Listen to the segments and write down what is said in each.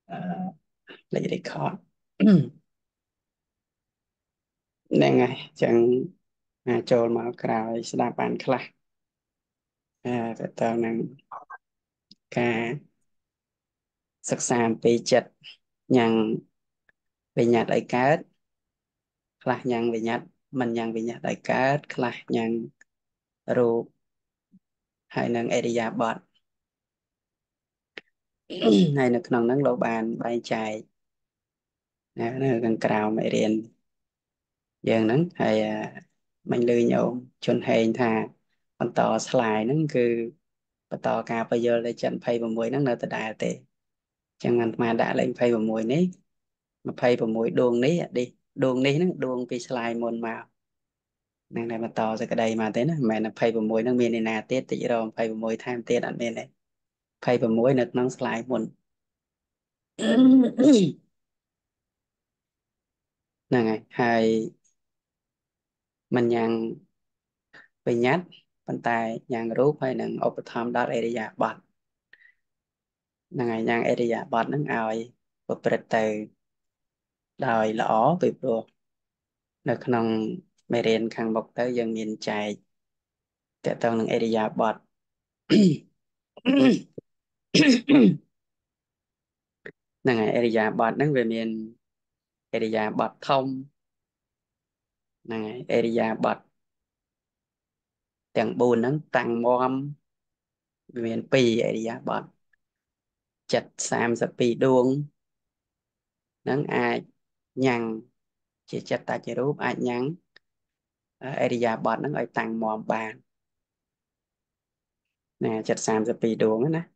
lấy record nè ngày chẳngចូលមកក្រោយស្ដាប់បានខ្លះទៅតើនឹងការសិក្សាអំពីចិត្តញ៉ាំងវិញ្ញាតឲ្យកើតខ្លះញ៉ាំងវិញ្ញាតមិនញ៉ាំងវិញ្ញាតឲ្យកើតខ្លះញ៉ាំងរូបហើយនឹងអរិយាបថហើយនៅក្នុងហ្នឹងលោកបានបែងចែកនៅខាងក្រោមមេរៀនយើងហ្នឹងហើយមិញលឺញោមជន់ហេងថាបន្តស្លាយហ្នឹងគឺបន្តការបញ្យល់នៃចិត្ត26ហ្នឹងនៅដដែលទេចឹងអាត្មាដាក់លេខ26នេះ26ដួងនេះដួងនេះហ្នឹងដួងពីស្លាយមុនមកនឹងតែបន្តសេចក្តីមកទេណាមិនមែន26ហ្នឹងមានឯណាទៀតតិចរ26ថែមទៀតអត់មានទេ26នៅក្នុងស្លាយមុនហ្នឹងហើយមិនយ៉ាងវិញ្ញាតប៉ុន្តែយ៉ាងរូបហើយនឹងឧបត្ថម្ភដល់អរិយាបថហ្នឹងហើយយ៉ាងអរិយាបថហ្នឹងឲ្យប្រព្រឹត្តទៅដោយល្អពីព្រោះនៅក្នុងមេរៀនខាងមុខទៅយើងមានចែកតកតងនឹងអរិយាបថហ្នឹងហើយអរិយាបថហ្នឹងវាមានអរិយាបថធំហ្នឹងហើយអរិយាបថទាំង4ហ្នឹងតាំងមាំវាមាន2អរិយាបថចិត្ត32ដួងហ្នឹងអាចញ៉ាំងជាចិត្តតជារូបអាចញ៉ាំងអរិយាបថហ្នឹងឲ្យតាំងមាំបានណាចិត្ត32ដួងណា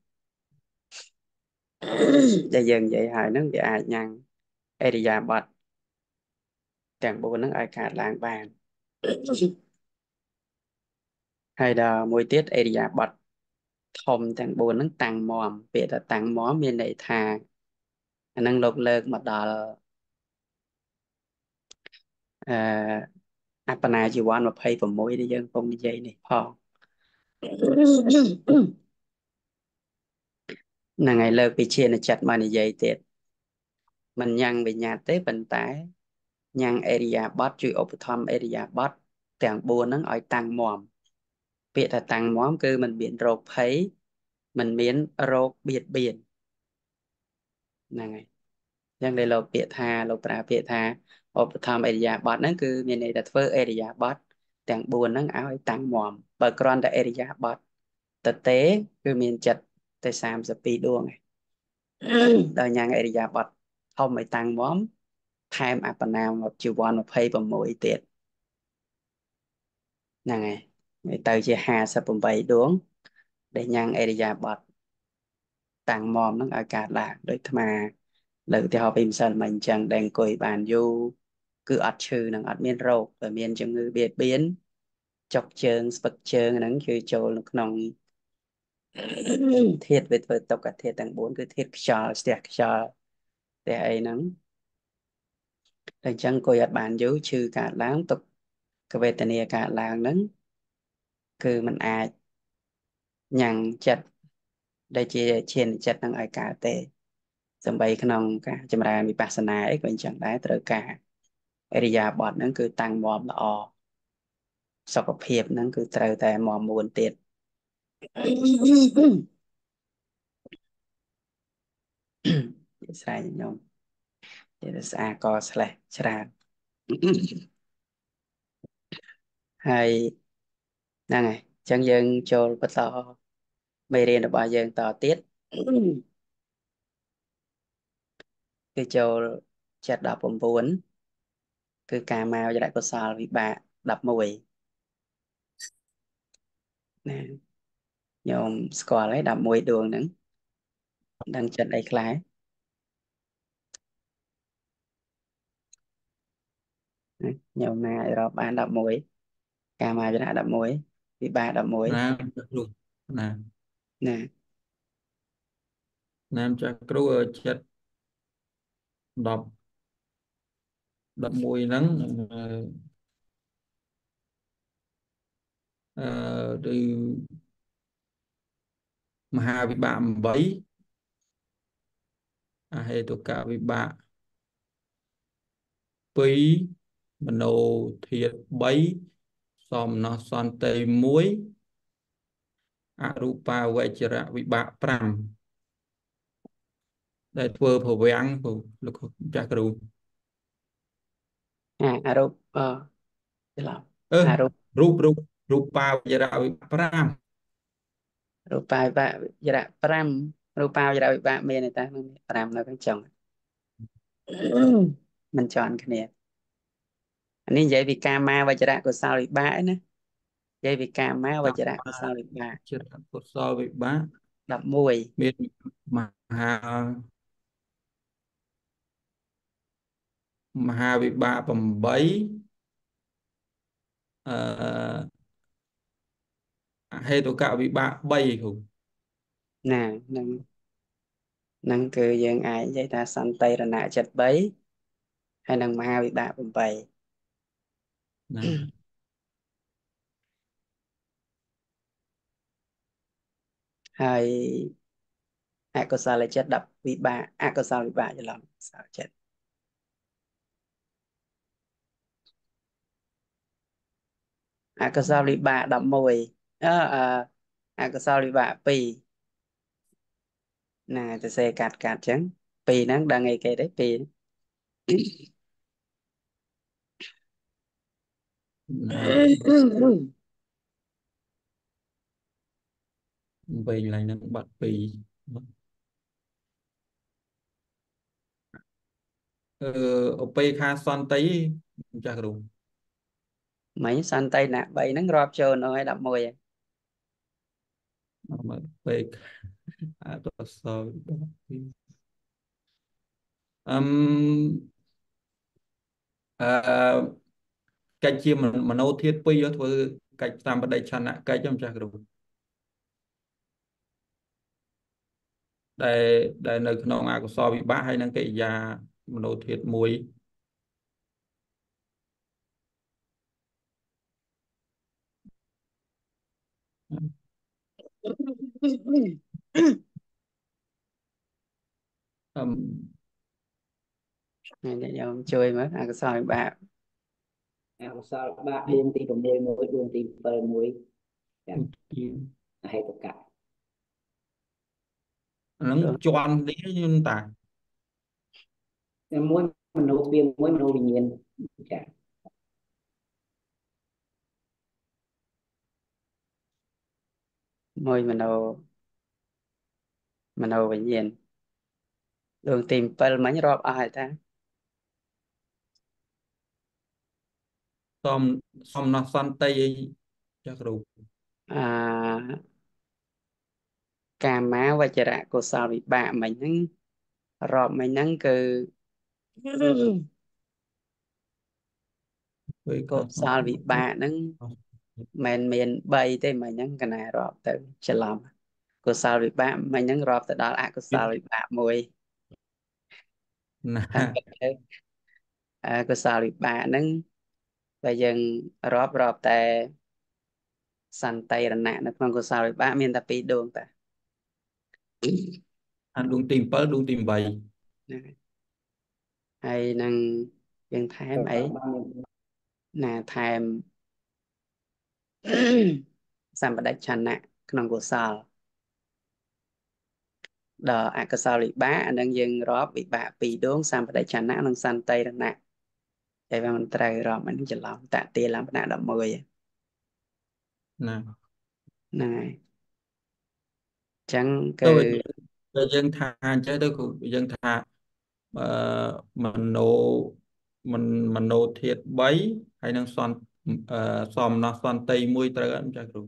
ដែលយើងនិយាយហើយហ្នឹងវាអាចញ៉ាំងអរិយាបថទាំង4ហ្នឹងឲ្យកើតឡើងបានហើយដល់មួយទៀតអរិយាបថធំទាំង4ហ្នឹងតាំងមាំពាក្យថាតាំងមាំមានន័យថាអាហ្នឹងលោកលើកមកដល់អឺអបណាជីវ័ន26ដែលយើងកំពុងនិយាយនេះផងហ្នឹងហើយលើកពីឈានចិត្តមកនិយាយទៀតមិនញ៉ាំងវិញ្ញាតទេប៉ុន្តែញ៉ាំងអរិយាបថជួយឧបត្ថម្ភអរិយាបថទាំង4ហ្នឹងឲ្យតាំងមាំពាក្យថាតាំងមាំគឺมันមានរោគភ័យมันមានរោគបៀតបៀនហ្នឹងហើយអញ្ចឹងដែលលោកប្រើពាក្យថាឧបត្ថម្ភអរិយាបថហ្នឹងគឺមានន័យថាធ្វើអរិយាបថទាំង4ហ្នឹងឲ្យតាំងមាំបើគ្រាន់តែអរិយាបថតទេគឺមានចិត្តតែ32ដួងឯងដល់ញ៉ាំងអរិយាបថធំឲ្យតាំងមាំថែមអបណាមជីវ័ន26ទៀតហ្នឹងហើយទៅជា58ដួងដែលញ៉ាំងអរិយាបថតាំងមាំហ្នឹងឲ្យកើតឡើងដោយអាត្មាលើកឧទាហរណ៍ពីម្សិលមិញអញ្ចឹងដែលអង្គុយបានយូរគឺអត់ឈឺនឹងអត់មានរោគតែមានជំងឺបៀតបៀនចុកជើងស្ពឹកជើងហ្នឹងគឺចូលនៅក្នុងធាតុវាធ្វើទុក្ខធាតុទាំង4គឺធាតុខ្យល់ស្ទះខ្យល់ស្ទះអីហ្នឹងតែអញ្ចឹងអង្គុយអត់បានយូរឈឺកើតឡើងទុក្ខវេទនាកើតឡើងហ្នឹងគឺมันអាចញ៉ាំងចិត្តដែលជាឈានចិត្តហ្នឹងឲ្យកើតទេសំបីក្នុងការចម្រើនវិបស្សនាអីក៏អញ្ចឹងដែរត្រូវការអរិយាបថហ្នឹងគឺតាំងមាំល្អសុខភាពហ្នឹងគឺត្រូវតែមាំមួនទៀតស្រ័យញោមទៀតស្អាកស្លេះច្រើនហើយហ្នឹងហើយអញ្ចឹងយើងចូលបន្តមេរៀនរបស់យើងតទៀតគឺចូលចិត្ត19គឺកាមាវចរៈកុសលវិបាក11ណាញោមស្គាល់ហើយ11ដួងហ្នឹងដឹងចិត្តអីខ្លះណាញោមណាឲ្យរាប់បាន11កាមាវចរៈ11វិបាក11 ណាមចាក់គ្រូណាណាណាមចាក់គ្រូចិត្ត10 11ហ្នឹងឬមហាវិបាក8 អហេតុកវិបាក2មโนធាតុ3សមណសន្តិ1អរូបាវេជ្ជៈវិបាក5ដែលធ្វើប្រវាំងលោកចាស់គ្រូអរូបច្រឡំអឺអរូបរូបាវេជ្ជៈវិបាក5 រូបាវិបាកវិរៈ5រូបាវិរៈវិបាកមានទេតាក្នុងនេះ5នៅខាងចុងមិនចន់គ្នាអានេះនិយាយពីកាមាវចរៈកុសលវិបាកណានិយាយពីកាមាវចរៈកុសលវិបាកជាកុសលវិបាក 11 មានមហាមហាវិបាក8អឺអហេតុកវិបាក3គ្រូណានឹងគឺយើងអាចនិយាយថាសន្តិរណចិត្ត3ហើយនឹងមហាវិបាក8 ណាហើយអកុសលចិត្ត10វិបាកអកុសលវិបាកច្រឡំអកុសលចិត្តអកុសលវិបាក11អកុសលវិបាក2ណាទៅសេកាត់ចឹង2ហ្នឹងដឹងអីគេទេ2 ណាវិញឡើងនឹងបាត់2អឺឧបេខាសន្តិចាស់គ្រូមិញសន្តិណៈ3ហ្នឹងរាប់ចូលនៅឲ្យ11ហើយមកឧបេខាអកុសលវិបាក2អឹមអឺកិច្ចជាមโนធាតុ2ធ្វើកិច្ចតាមបដិឆន្ទៈកិច្ចចាស់គ្រូដែលដែលនៅក្នុងអកុសលវិបាកហើយនឹងកិរិយាមโนធាតុ1អឹមនេះខ្ញុំជួយមើលអកុសលវិបាកអកុសលបាក់ដួងទី6មួយដួងទី7មួយចាអហេតុកៈហ្នឹងជន់នេះខ្ញុំតាតែមួយមโนវាមួយមโนវិញ្ញាណចាមួយមโนវិញ្ញាណដួងទី7មិញរាប់អស់ហើយតាសំសំណសន្តិអីចាស់គ្រូអាកាមាវចរៈកុសលវិបាកមិញហ្នឹងរាប់មិញហ្នឹងគឺពេលកុខាងសលវិបាកហ្នឹងមិនមាន3ទេមិញហ្នឹងកណារាប់ទៅច្រឡំកុសលវិបាកមិញហ្នឹងរាប់ទៅដល់អកុសលវិបាកមួយណាតាមពិតទៅកុសលវិបាកហ្នឹងបើយើងរាប់តែសន្តិរណៈនៅក្នុងកុសលវិបាកមានតែ2ដួងតាអាដួងទី7ដួងទី8 ហ្នឹងហើយនឹងយើងថែមអីណាថែមសម្បដិឆន្ទៈក្នុងកុសលដល់អកុសលវិបាកអានឹងយើងរាប់វិបាក2ដួងសម្បដិឆន្ទៈនិងសន្តិរណៈតែវាមិនត្រូវរាប់មិនច្រឡំតតិលំណៈ11 ណាហ្នឹងហើយអញ្ចឹងទៅគឺបើយើងថាអញ្ចឹងទៅគឺយើងថាអឺមโนមិនមโนធាតុ3ហើយនឹងសន្តិសំណសន្តិ1ត្រូវអត់ចាស់គ្រូ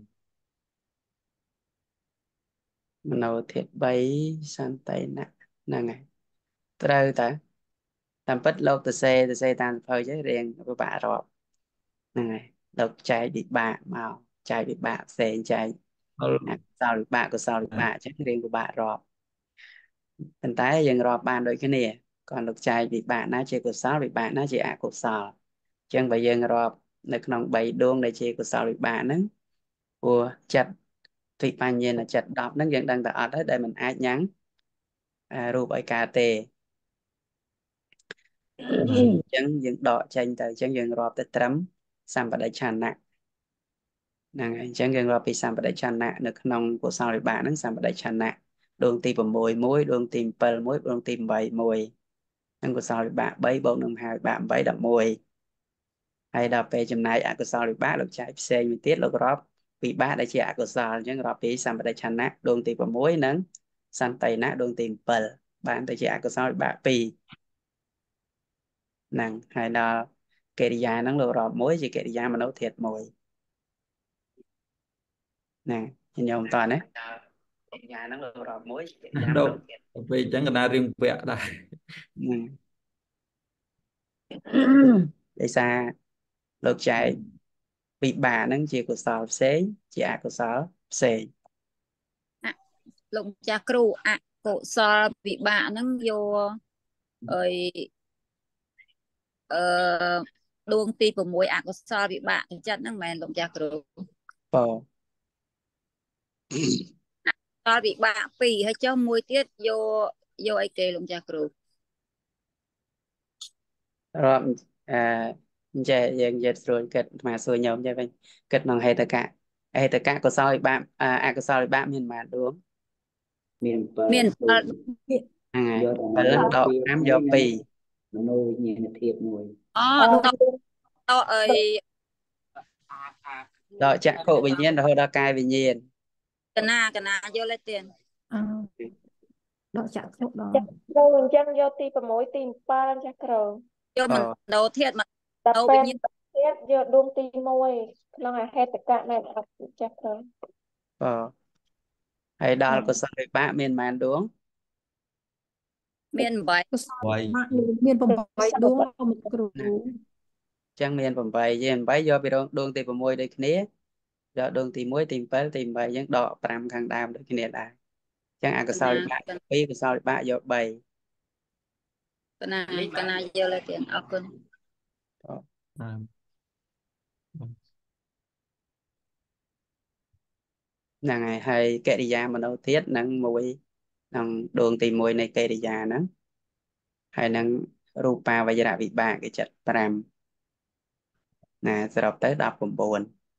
មโนធាតុ3សន្តិណៈហ្នឹងហើយត្រូវតាតាមពិតលោកទៅសេតាមសភៅចេះរៀងពិបាករាប់ហ្នឹងហើយលោកចែកវិបាកមកចែកវិបាកផ្សេងចែកអល់អកុសលវិបាកកុសលវិបាកអញ្ចឹងរៀងពិបាករាប់ប៉ុន្តែយើងរាប់បានដូចគ្នាcònលោកចែកវិបាកណាជាកុសលវិបាកណាជាអកុសលអញ្ចឹងបើយើងរាប់នៅក្នុង3ដួងដែលជាកុសលវិបាកហ្នឹងព្រោះចិត្តវិបញ្ញត្តិចិត្ត10ហ្នឹងយើងដឹងតែអត់ហើយដែលមិនអាចញ៉ាំងរូបឲ្យកើតទេចឹងយើងដកចេញទៅចឹងយើងរាប់ទៅត្រឹមសម្បដិឆន្ទៈហ្នឹងហើយអញ្ចឹងយើងរាប់ពីសម្បដិឆន្ទៈនៅក្នុងកុសលវិបាកហ្នឹងសម្បដិឆន្ទៈដួងទី6 មួយដួងទី7 មួយដួងទី8 មួយហ្នឹងកុសលវិបាក3បូកនឹងមហាវិបាក8 11ហើយដល់ពេលចំណាយអកុសលវិបាកលោកចែកផ្សេងមួយទៀតលោករាប់វិបាកដែលជាអកុសលអញ្ចឹងរាប់ពីសម្បដិឆន្ទៈដួងទី6និងសន្តិណៈដួងទី7បានទៅជាអកុសលវិបាក2ហ្នឹងហើយដល់កិរិយាហ្នឹងលោករាប់មួយជាកិរិយាមនោធាតុមួយណាញោមតើណាកិរិយាហ្នឹងលោករាប់មួយកិរិយាម đâu នោធាតុ về chẳng cần ai riêng vẽ đây ហ្នឹងដោយសារលោកចែកវិបាកហ្នឹងជាកុសលផ្សេងជាអកុសលផ្សេងលោកម្ចាស់គ្រូអកុសលវិបាកហ្នឹងយកអីអឺដួងទី6អកុសលវិបាកទៅចិត្តហ្នឹងមែនលោកម្ចាស់គ្រូបអកុសលវិបាក2ហើយចុះមួយទៀតយកអីគេលោកម្ចាស់គ្រូរាប់ចេះយើងនិយាយស្រួលគិតអាត្មាសួរញោមចេះវិញគិតក្នុងហេតុកៈហេតុកៈកុសលវិបាកអកុសលវិបាកមានប៉ុន្មានដួងមានមាន 7 ហ្នឹងហើយយកតែ 7ដក5យក2 មនោវិញ្ញាណធាតុមួយអូតអីដកចក្ខុវិញ្ញាណរហូតដល់កាយវិញ្ញាណកណាយកលេខទៀតដកចាក់គ្រូអញ្ចឹងយកទី6ទី7ចាស់គ្រូយកមនោធាតុមនោវិញ្ញាណទៀតយកដួងទី1ក្នុងអហេតុកៈនៃអត់ចាស់គ្រូហើយដល់កុសលវិបាកមានប៉ុន្មានដួងមាន8 កុសលមាន8ដួងលោកគ្រូអញ្ចឹងមាន8យើង8យកពីដួងទី6ដូចគ្នាយកដួងទី1ទី7ទី8យើងដក5ខាងដើមដូចគ្នាដែរអញ្ចឹងអកុសលវិបាក2កុសលវិបាកយក3 កណាយកលេខទៀតអរគុណហ្នឹងហើយកិរិយាមនោធាតុនឹងមួយក្នុងដួងទី1នៃកិរិយាហ្នឹងហើយនឹងរូបាវយរវិបាកគេចាត់5ណាសរុបទៅ19 19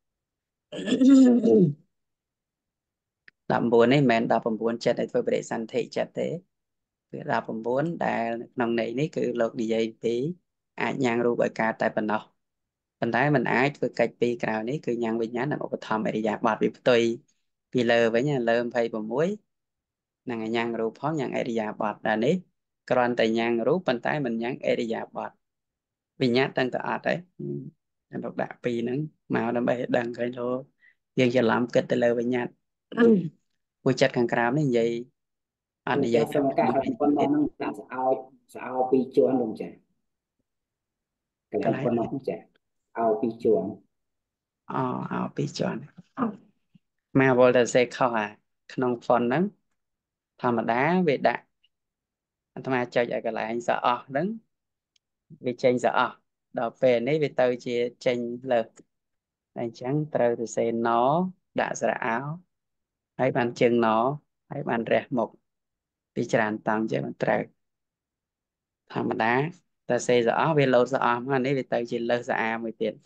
នេះមិនមែន19ចិត្តឲ្យធ្វើបរិសន្ធិចិត្តទេគឺ19ដែលក្នុងន័យនេះគឺលោកនិយាយពីអាចញ៉ាំងរូបឲ្យកើតតែប៉ុណ្ណោះប៉ុន្តែมันអាចធ្វើកិច្ចពីក្រៅនេះគឺញ៉ាំងវិញ្ញាណនិងឧបត្ថម្ភអរិយាបថវាផ្ទុយពីលើវិញលើ26នឹងញ៉ាំងរូបផងញ៉ាំងអរិយាបថដែរនេះគ្រាន់តែញ៉ាំងរូបប៉ុន្តែមិនញ៉ាំងអរិយាបថវិញ្ញាណដឹងទៅអត់ទេលោកដាក់ពីហ្នឹងមកដើម្បីឲ្យដឹងឃើញលោកយើងច្រឡំគិតទៅលើវិញ្ញាណមួយចិត្តខាងក្រោមនេះនិយាយអត់និយាយសមកាលប៉ុណ្ណោះហ្នឹងដាក់ស្អោ2ជាន់លោកចាកន្លែងប៉ុណ្ណោះចាអោ2ជាន់អោ2ជាន់មកវល់តែសេខុសក្នុងហ្វុនហ្នឹងធម្មតាវាដាក់អាត្មាចុចឲ្យកន្លែងសអស់ហ្នឹងវាចេញសអស់ដល់ពេលនេះវាទៅជាចេញលើកអញ្ចឹងត្រូវទៅសេណដាក់ស្រៈអោហើយបានជើងណហើយបានរះមុខពីច្រើនតង់ចឹងមិនត្រូវធម្មតាតែសេសអស់វាលោតសអស់មកនេះវាទៅជាលើសស្អាមួយទៀត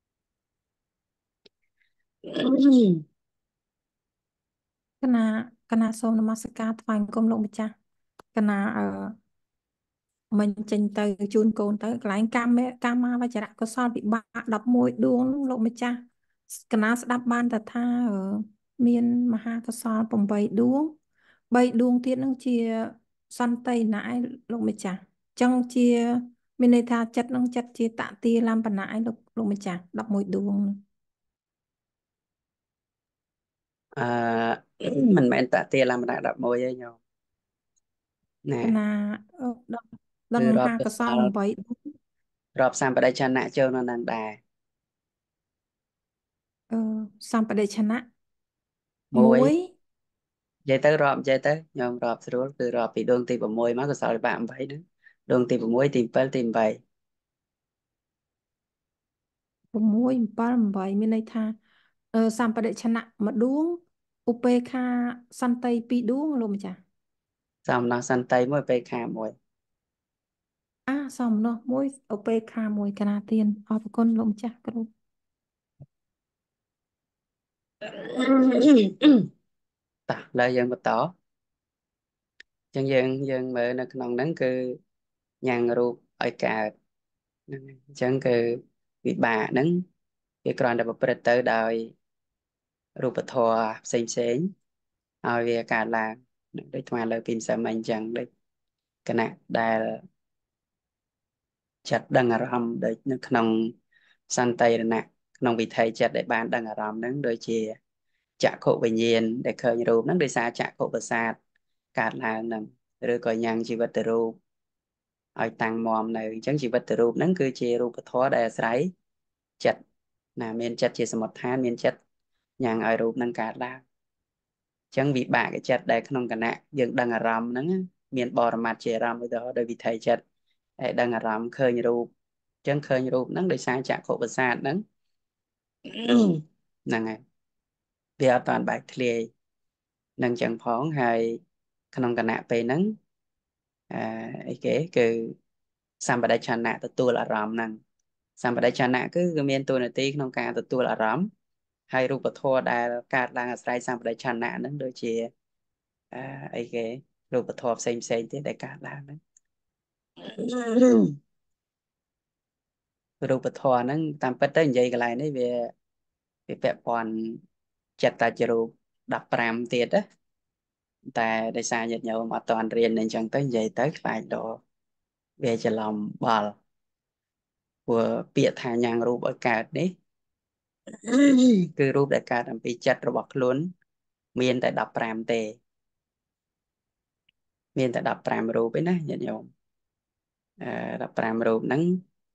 កណាសូមនមស្ការថ្វាយបង្គំលោកម្ចាស់កណាមិនចេញទៅជូនកូនទៅកន្លែងកម្មវចរៈកុសលវិបាក11ដួងលោកម្ចាស់កណាស្ដាប់បានតែថាមានមហាកុសល8ដួង3ដួងទៀតនឹងជាសន្តិណាឯលោកម្ចាស់ចឹងជាមានន័យថាចិត្តនឹងចិត្តជាតតិលំបណៈឯលោកម្ចាស់11ដួងមិនមែនតតិលំណៈ11ទេញោមណាណាដល់មហាកុសល8 រាប់សម្បដិឆន្ទៈចូលនៅនឹងដែរសម្បដិឆន្ទៈ 1និយាយទៅរាប់និយាយទៅញោមរាប់ស្រួលគឺរាប់ពីដួងទី6មកកុសលវិបាក8ហ្នឹងដួងទី6ទី7ទី8 6 7 8មានន័យថាសម្បដិឆន្ទៈមួយដួងឧបេក្ខាសន្តិ2ដួងលោកម្ចាស់សំណោះសន្តិមួយពេលខាមួយ xong nó mỗi OP kha mỗi cái nào tiền ở con lộn chắc cái đó តោះឥឡូវយើងបន្តអញ្ចឹងយើងមើលនៅក្នុងហ្នឹងគឺញ៉ាំងរូបឲ្យកើតហ្នឹងហើយអញ្ចឹងគឺវិបាកហ្នឹងវាគ្រាន់តែប្រព្រឹត្តទៅដោយរូបធម៌ផ្សេងឲ្យវាកើតឡើងដូចស្មើលើពីម្សិលមិញអញ្ចឹងដូចគណៈដែលចិត្តដឹងអារម្មណ៍ដូចនៅក្នុងសន្តិរណៈក្នុងវិថីចិត្តដែលបានដឹងអារម្មណ៍ហ្នឹងដូចជាចក្ខុវិញ្ញាណដែលឃើញរូបហ្នឹងដោយសារចក្ខុប្រសាទកើតឡើងហ្នឹងឬក៏ញ៉ាំងជីវិតរូបឲ្យតាំងមាំនៅអញ្ចឹងជីវិតរូបហ្នឹងគឺជារូបធម៌ដែលអាស្រ័យចិត្តណាមានចិត្តជាសមុដ្ឋានមានចិត្តញ៉ាំងឲ្យរូបហ្នឹងកើតឡើងអញ្ចឹងវិបាកចិត្តដែលក្នុងគណៈយើងដឹងអារម្មណ៍ហ្នឹងមានបរមត្ថជាអារម្មណ៍ឧទាហរណ៍ដោយវិថីចិត្តដែលដឹងអារម្មណ៍ឃើញរូបអញ្ចឹងឃើញរូបហ្នឹងដោយសារចក្ខុប្រសាទហ្នឹងហ្នឹងហើយវាអត់តាន់បែកធ្លាយនឹងចឹងផងហើយក្នុងគណៈពេលហ្នឹងអីគេគឺសម្បដិឆន្ទៈទទួលអារម្មណ៍ហ្នឹងសម្បដិឆន្ទៈគឺមានតួនាទីក្នុងការទទួលអារម្មណ៍ហើយរូបធម៌ដែលកើតឡើងអាស្រ័យសម្បដិឆន្ទៈហ្នឹងដូចជាអីគេរូបធម៌ផ្សេងទៀតដែលកើតឡើងហ្នឹងរូបធម៌ហ្នឹងតាមពិតទៅនិយាយកន្លែងនេះវាពាក់ព័ន្ធចិត្តតាចរូប15ទៀតណាតែដោយសារញាតិញោមអត់ទាន់រៀនអញ្ចឹងទៅនិយាយទៅខ្លាចដល់វាច្រឡំបល់ព្រោះពាក្យថាញ៉ាំងរូបឲ្យកើតនេះគឺរូបដែលកើតអំពីចិត្តរបស់ខ្លួនមានតែ15ទេមានតែ15រូបឯណាញាតិញោម15រូបហ្នឹង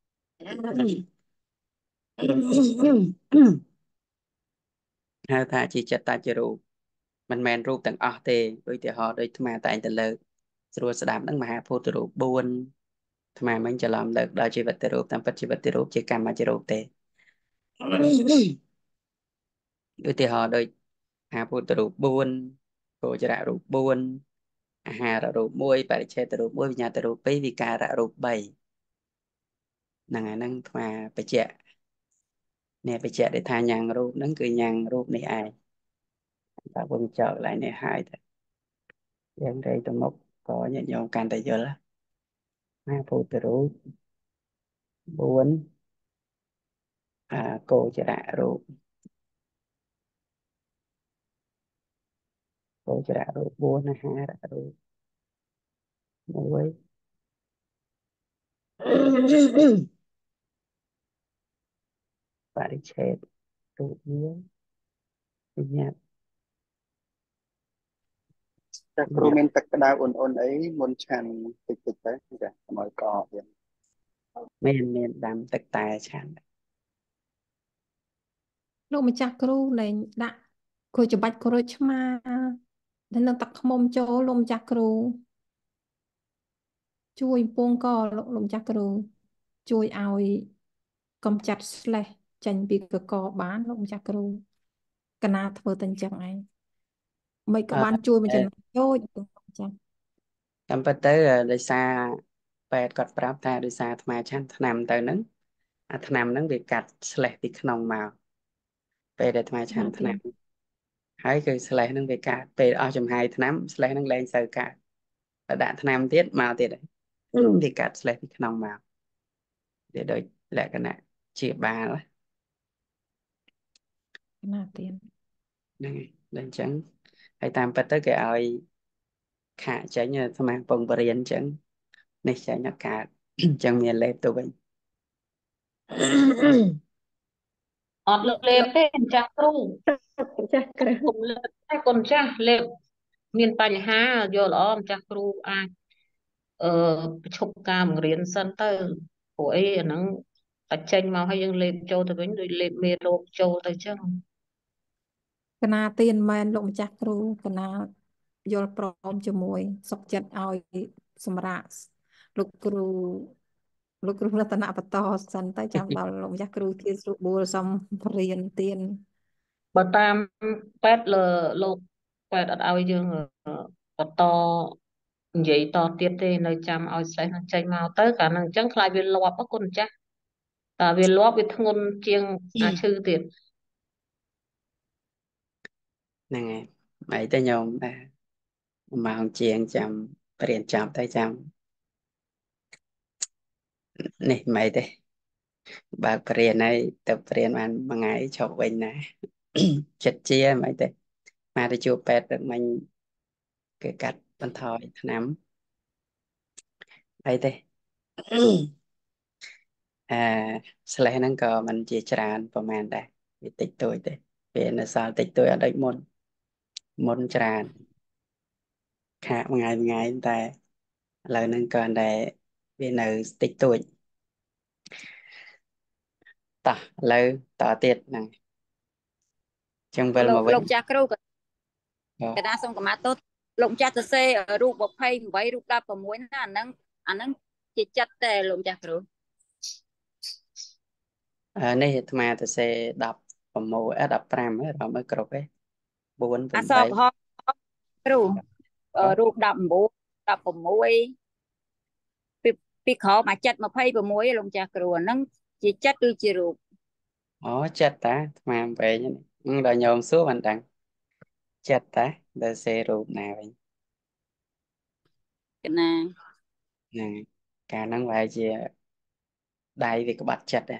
ហៅថាជាចិត្តតាជារូបមិនមែនរូបទាំងអស់ទេឧទាហរណ៍ដូចអាត្មាតែងតែលើកស្រួលស្ដាប់ហ្នឹងមហាភូតរូប4អាត្មាមិញច្រឡំលើកដល់ជីវិតរូបតាមពិតជីវិតរូបជាកម្មចរូបទេឧទាហរណ៍ដូចមហាភូតរូប4គោចរៈរូប4អាហាររូប1បរិច្ឆេទរូប1វិញ្ញាតរូប2វិការៈរូប3ហ្នឹងហើយហ្នឹងអាត្មាបញ្ជាក់នេះបញ្ជាក់ដែលថាញ៉ាំងរូបហ្នឹងគឺញ៉ាំងរូបនេះឯងតែវងចោលកន្លែងនេះហើយតែយើងទៅទៅមុខក៏ញាតិញោមកាន់តែយល់មហាភូតរូប4គោចរៈរូបគោចរៈរូប4អាហាររូប1បរិច្ឆេទរូប1វិញ្ញាណចាគ្រូមានទឹកក្តៅអ៊ុនអីមុនឆាន់តិចទៅចាកុំឲ្យកកទៀតមានដាំទឹកតែឆាន់លោកម្ចាស់គ្រូលែងដាក់គ្រូច្បាច់គ្រូឆ្មាដែលនឹងទឹកខ្មុំចូលលោកម្ចាស់គ្រូជួយពងកលោកម្ចាស់គ្រូជួយឲ្យកំចាត់ slash ចេញពីកកបានលោកម្ចាស់គ្រូកណាធ្វើតែអញ្ចឹងឯងមិនក៏បានជួយមួយចំណែកចូលម្ចាស់តាមពិតទៅដោយសារពេទ្យគាត់ប្រាប់ថាដោយសារអាត្មាឆាន់ថ្នាំទៅហ្នឹងអាថ្នាំហ្នឹងវាកាត់ slash ពីក្នុងមកពេលដែលអាត្មាឆាន់ថ្នាំហើយគឺ slash ហ្នឹងវាកាត់ពេលអស់ចំហាយថ្នាំ slash ហ្នឹងលែងសូវកាត់តែដាក់ថ្នាំទៀតមកទៀតហើយវាកាត់ slash ពីក្នុងមកវាដូចលក្ខណៈជាបាលណាទៀតហ្នឹងហើយដល់អញ្ចឹងហើយតាមពិតទៅគេឲ្យខាកចេញអាត្មាពងបរៀនអញ្ចឹងនេះចេញអត់កើតអញ្ចឹងមានលេបទៅវិញអត់លេបទេម្ចាស់គ្រូចាស់គ្រូគុំលេបតែគុំចាស់លេបមានបញ្ហាយកល្អម្ចាស់គ្រូអាចប្រឈប់ការបង្រៀនសិនទៅព្រោះអីអាហ្នឹងតែចេញមកហើយយើងលេបចូលទៅវិញដូចលេបមេរោគចូលទៅចឹងកណាទៀនមែនលោកម្ចាស់គ្រូកណាយល់ព្រមជាមួយសុខចិត្តឲ្យសម្រាប់លោកគ្រូរតនបន្តសិនទៅចាំដល់លោកម្ចាស់គ្រូធានស្រួលបួលសំរៀនទៀនបើតាមពេទ្យលោកពេទ្យអត់ឲ្យយើងបន្ត vậy to tiết thế nơi chăm ao say nó chạy mau tới cả năng chẳng lại về lọp á con chắc ta về lọp về thôn chiêng chư tiệt ហ្នឹងហើយហើយតែខ្ញុំម៉ោងជាងចាំព្រៀនចប់ទៅចាំនេះមិនទេបើកព្រៀនហើយទៅព្រៀនបានមួយថ្ងៃឈប់វិញណា ចិត្តជាមិនទេមកទៅជួបពេទ្យរឹកមិញគឺកាត់បន្ថយថ្នាំអីទេ អាស្លេះហ្នឹងក៏មិនជាច្រើនប្រហែលដែរវាតិចតួចទេវានៅសល់តិចតួចអត់ដូចមុនច្រើនខាកមួយថ្ងៃតែឥឡូវហ្នឹងក៏តែវានៅតិចតួចតោះឥឡូវតទៀតហ្នឹងចឹងវិលមកវិញលោកចាស់គ្រូកណាសូមកម្មាទោសលោកចាស់សរសេររូប28រូប16ណាអាហ្នឹងជាចិត្តតែលោកចាស់គ្រូនេះអាត្មាទៅសេ16 15រំមើលគ្រប់ទេ4 អសរ 8 ប្រហោះគ្រូរូប19 16ពីក្រោមអាចិត្ត26លោកចាស់គ្រូអាហ្នឹងជាចិត្តគឺជារូបអូចិត្តតាអាត្មាបែងហ្នឹងដល់ញោមសួរបានដឹងចិត្តតាដល់សេរូបណាវិញកណាហ្នឹងកាលហ្នឹងវាជាដៃវាក្បាត់ចិត្តដែរ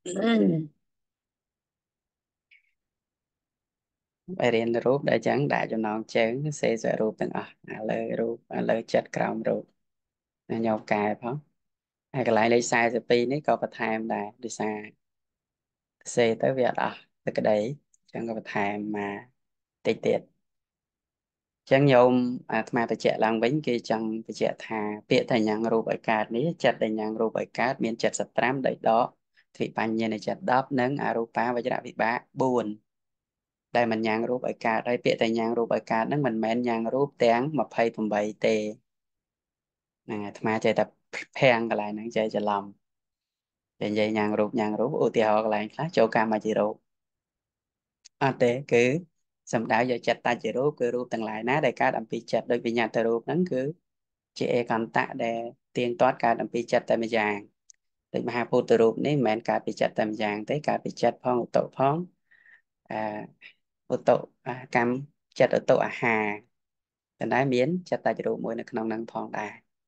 បែររៀនរូបដែលចឹងដាក់ចំណងជើងសេសរូបទាំងអស់ឥឡូវរូបឥឡូវចិត្តក្រោមរូបញោមកែផងហើយកន្លែងលេខ42នេះក៏បន្ថែមដែរដោយសារសេទៅវាអត់អស់ទឹកក្តីចឹងក៏បន្ថែមមកតិចទៀតចឹងញោមអាត្មាបញ្ជាក់ឡើងវិញគេចង់បញ្ជាក់ថាពាក្យតែញ៉ាំងរូបឲ្យកើតនេះចិត្តតែញ៉ាំងរូបឲ្យកើតមាន75ដោយដកទ្វិបញ្ញានៃចិត្ត10និងអរូបាវចរវិបាក4ដែលមិនញ៉ាំងរូបឲ្យកើតហើយពាក្យតែញ៉ាំងរូបឲ្យកើតហ្នឹងមិនមែនញ៉ាំងរូបទាំង28ទេហ្នឹងអាត្មាចេះតែភាំងកន្លែងហ្នឹងចេះច្រឡំតែនិយាយញ៉ាំងរូបឧទាហរណ៍កន្លែងខ្លះចូលកម្មជារូបអត់ទេគឺសំដៅយកចិត្តតជារូបគឺរូបទាំងឡាយណាដែលកើតអំពីចិត្តដោយវិញ្ញាណរូបហ្នឹងគឺជាឯកន្តៈដែលទៀងទាត់កើតអំពីចិត្តតែម្យ៉ាងដូចមហាពុទ្ធរូបនេះមិនមែនកើតពីចិត្តតែម្យ៉ាងទេកើតពីចិត្តផងឧតុផងអាឧតុកម្មចិត្តឧតុអាហារតែដែរមានចិត្តតជារូបមួយនៅក្នុងហ្នឹងផងដែរ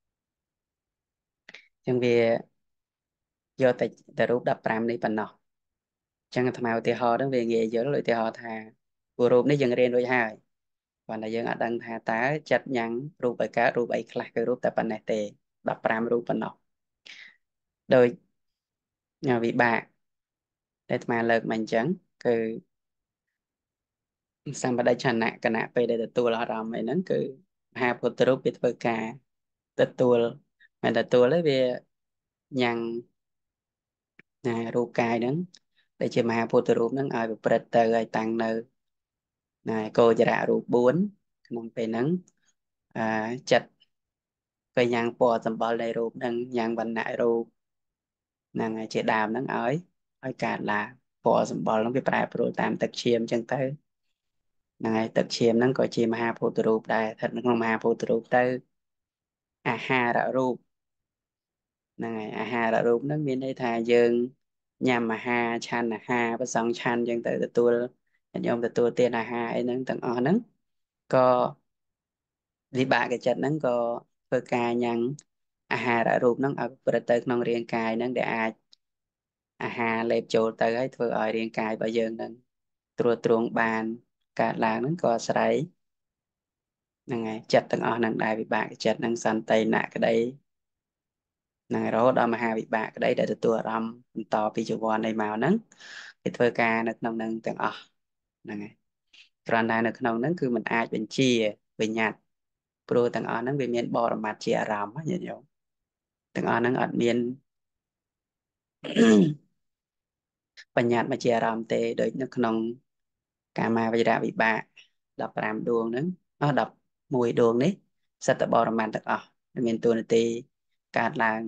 អញ្ចឹងវាយកតែរូប15នេះប៉ុណ្ណោះអញ្ចឹងអាត្មាឧទាហរណ៍ហ្នឹងវាងាយយល់ឧទាហរណ៍ថាព្រោះរូបនេះយើងរៀនរួចហើយប៉ុន្តែយើងអត់ដឹងថាតើចិត្តញ៉ាំងរូបឲ្យកើតរូបអីខ្លះគឺរូបតែប៉ុណ្ណេះទេ15រូបប៉ុណ្ណោះដោយវិបាកដែលអាត្មាលើកមកអញ្ចឹងគឺសម្បដិឆន្ទៈគណៈពេលដែលទទួលអារម្មណ៍អីហ្នឹងគឺមហាពុទ្ធរូបវាធ្វើការទទួលមិនទទួលទេវាញ៉ាំងរូបកាយហ្នឹងដែលជាមហាពុទ្ធរូបហ្នឹងឲ្យប្រព្រឹត្តទៅឲ្យតាំងនៅកោចរៈរូប4ក្នុងពេលហ្នឹងចិត្តទៅញ៉ាំងពណ៌សម្បុរនៃរូបហ្នឹងញ៉ាំងវណ្ណៈរូបហ្នឹងហើយជាដើមហ្នឹងឲ្យកើតឡើងពណ៌សម្បុរហ្នឹងវាប្រែប្រួលតាមទឹកឈាមអញ្ចឹងទៅហ្នឹងហើយទឹកឈាមហ្នឹងក៏ជាមហាភូតរូបដែរស្ថិតនៅក្នុងមហាភូតរូបទៅអាហាររូបហ្នឹងហើយអាហាររូបហ្នឹងមានន័យថាយើងញ៉ាំអាហារឆាន់អាហារប្រសងឆាន់អញ្ចឹងទៅទទួលញាតិញោមទទួលទានអាហារអីហ្នឹងទាំងអស់ហ្នឹងក៏វិបាកចិត្តហ្នឹងក៏ធ្វើការញ៉ាំងអាហាររូបហ្នឹងឲ្យប្រព្រឹត្តទៅក្នុងរាងកាយហ្នឹងដែលអាចអាហារលេបចូលទៅហើយធ្វើឲ្យរាងកាយរបស់យើងហ្នឹងត្រួតត្រងបានកើតឡើងហ្នឹងក៏អាស្រ័យហ្នឹងហើយចិត្តទាំងអស់ហ្នឹងដែរវិបាកចិត្តហ្នឹងសន្តិណៈក្តីហ្នឹងរហូតដល់មហាវិបាកក្តីដែលទទួលអារម្មណ៍បន្តពីជីវ័ននៃមកហ្នឹងគេធ្វើការនៅក្នុងហ្នឹងទាំងអស់ហ្នឹងហើយគ្រាន់តែនៅក្នុងហ្នឹងគឺมันអាចបញ្ជាបញ្ញត្តិព្រោះទាំងអស់ហ្នឹងវាមានបរមត្ថជាអារម្មណ៍ញាតិញោមទាំងអស់ហ្នឹងអត់មានបញ្ញត្តិមកជាអារម្មណ៍ទេដូចនៅក្នុងកាមាវចរៈវិបាក15ដួងហ្នឹង11ដួងនេះសិតតបរមត្ថទាំងអស់មានតួនាទីកើតឡើង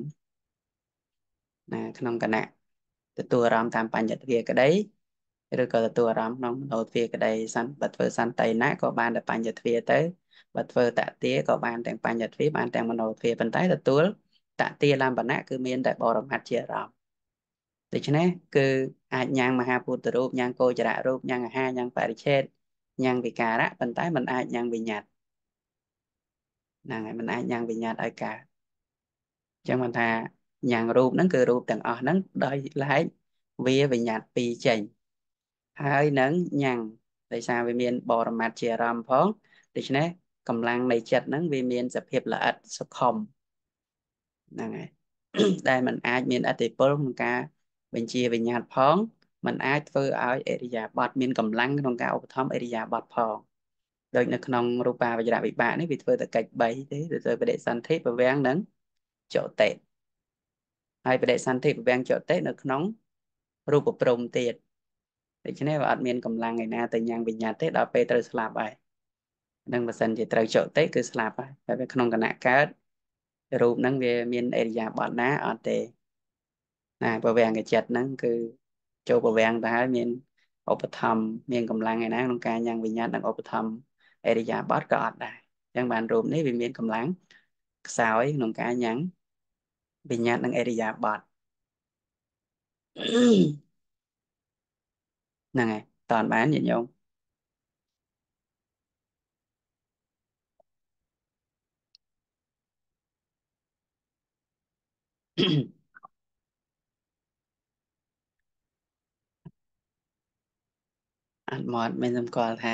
ក្នុងគណៈទទួលអារម្មណ៍តាមបញ្ញត្តិវាក្តីឬក៏ទទួលអារម្មណ៍ក្នុងមនោទ្វាក្តីបើធ្វើសន្តិណៈក៏បានតែបញ្ញត្តិវាទៅ và phơ tạ tía có bàn tàng pan nhật phí bàn tàng mano phí bàn tay tuốt tạ tía làm bản nạ cứ miên đại bò rộng hạt chia rộngដូច្នេះគឺអាចញ៉ាំងមហាពុទ្ធរូបញ៉ាំងគោចរៈរូបញ៉ាំងអាហារញ៉ាំងបរិច្ឆេទញ៉ាំងវិការៈប៉ុន្តែมันអាចញ៉ាំងវិញ្ញាតហ្នឹងហើយมันអាចញ៉ាំងវិញ្ញាតឲ្យកើតអញ្ចឹងមិនថាញ៉ាំងរូបហ្នឹងគឺរូបទាំងអស់ហ្នឹងដោយឡែកវាវិញ្ញាតពីរចេញហើយនឹងញ៉ាំងដោយសារវាមានបរមត្ថជាអារម្មណ៍ផងដូច្នេះកម្លាំងនៃចិត្តហ្នឹងវាមានសភាពល្អិតសុខុមហ្នឹងហើយដែលมันអាចមានអតិពលក្នុងការបញ្ជាវិញ្ញាណផងมันអាចធ្វើឲ្យអរិយាបថមានកម្លាំងក្នុងការឧបត្ថម្ភអរិយាបថផងដូចនៅក្នុងរូបាវចរៈវិបាកនេះវាធ្វើតែកិច្ច3ទេទៅបដិសន្ធិពវាំងនិងចតេហើយបដិសន្ធិពវាំងចតេនៅក្នុងរូបព្រំទៀតដូច្នេះវាអត់មានកម្លាំងឯណាទៅញ៉ាំងវិញ្ញាណទេដល់ពេលត្រូវស្លាប់ហើយនឹងបើសិនជាត្រូវចតេគឺស្លាប់ហើយតែក្នុងគណៈកើតរូបហ្នឹងវាមានអរិយាបថណាអត់ទេណាពវាំងកចិត្តហ្នឹងគឺចូលពវាំងទៅហើយមានឧបត្ថម្ភមានកម្លាំងឯណាក្នុងការញ៉ាំងវិញ្ញាណនិងឧបត្ថម្ភអរិយាបថក៏អត់ដែរអញ្ចឹងបានរូបនេះវាមានកម្លាំងខ្សោយក្នុងការញ៉ាំងវិញ្ញាណនិងអរិយាបថហ្នឹងហើយតើបានញាតិញោមអត់មកមានសម្គាល់ថា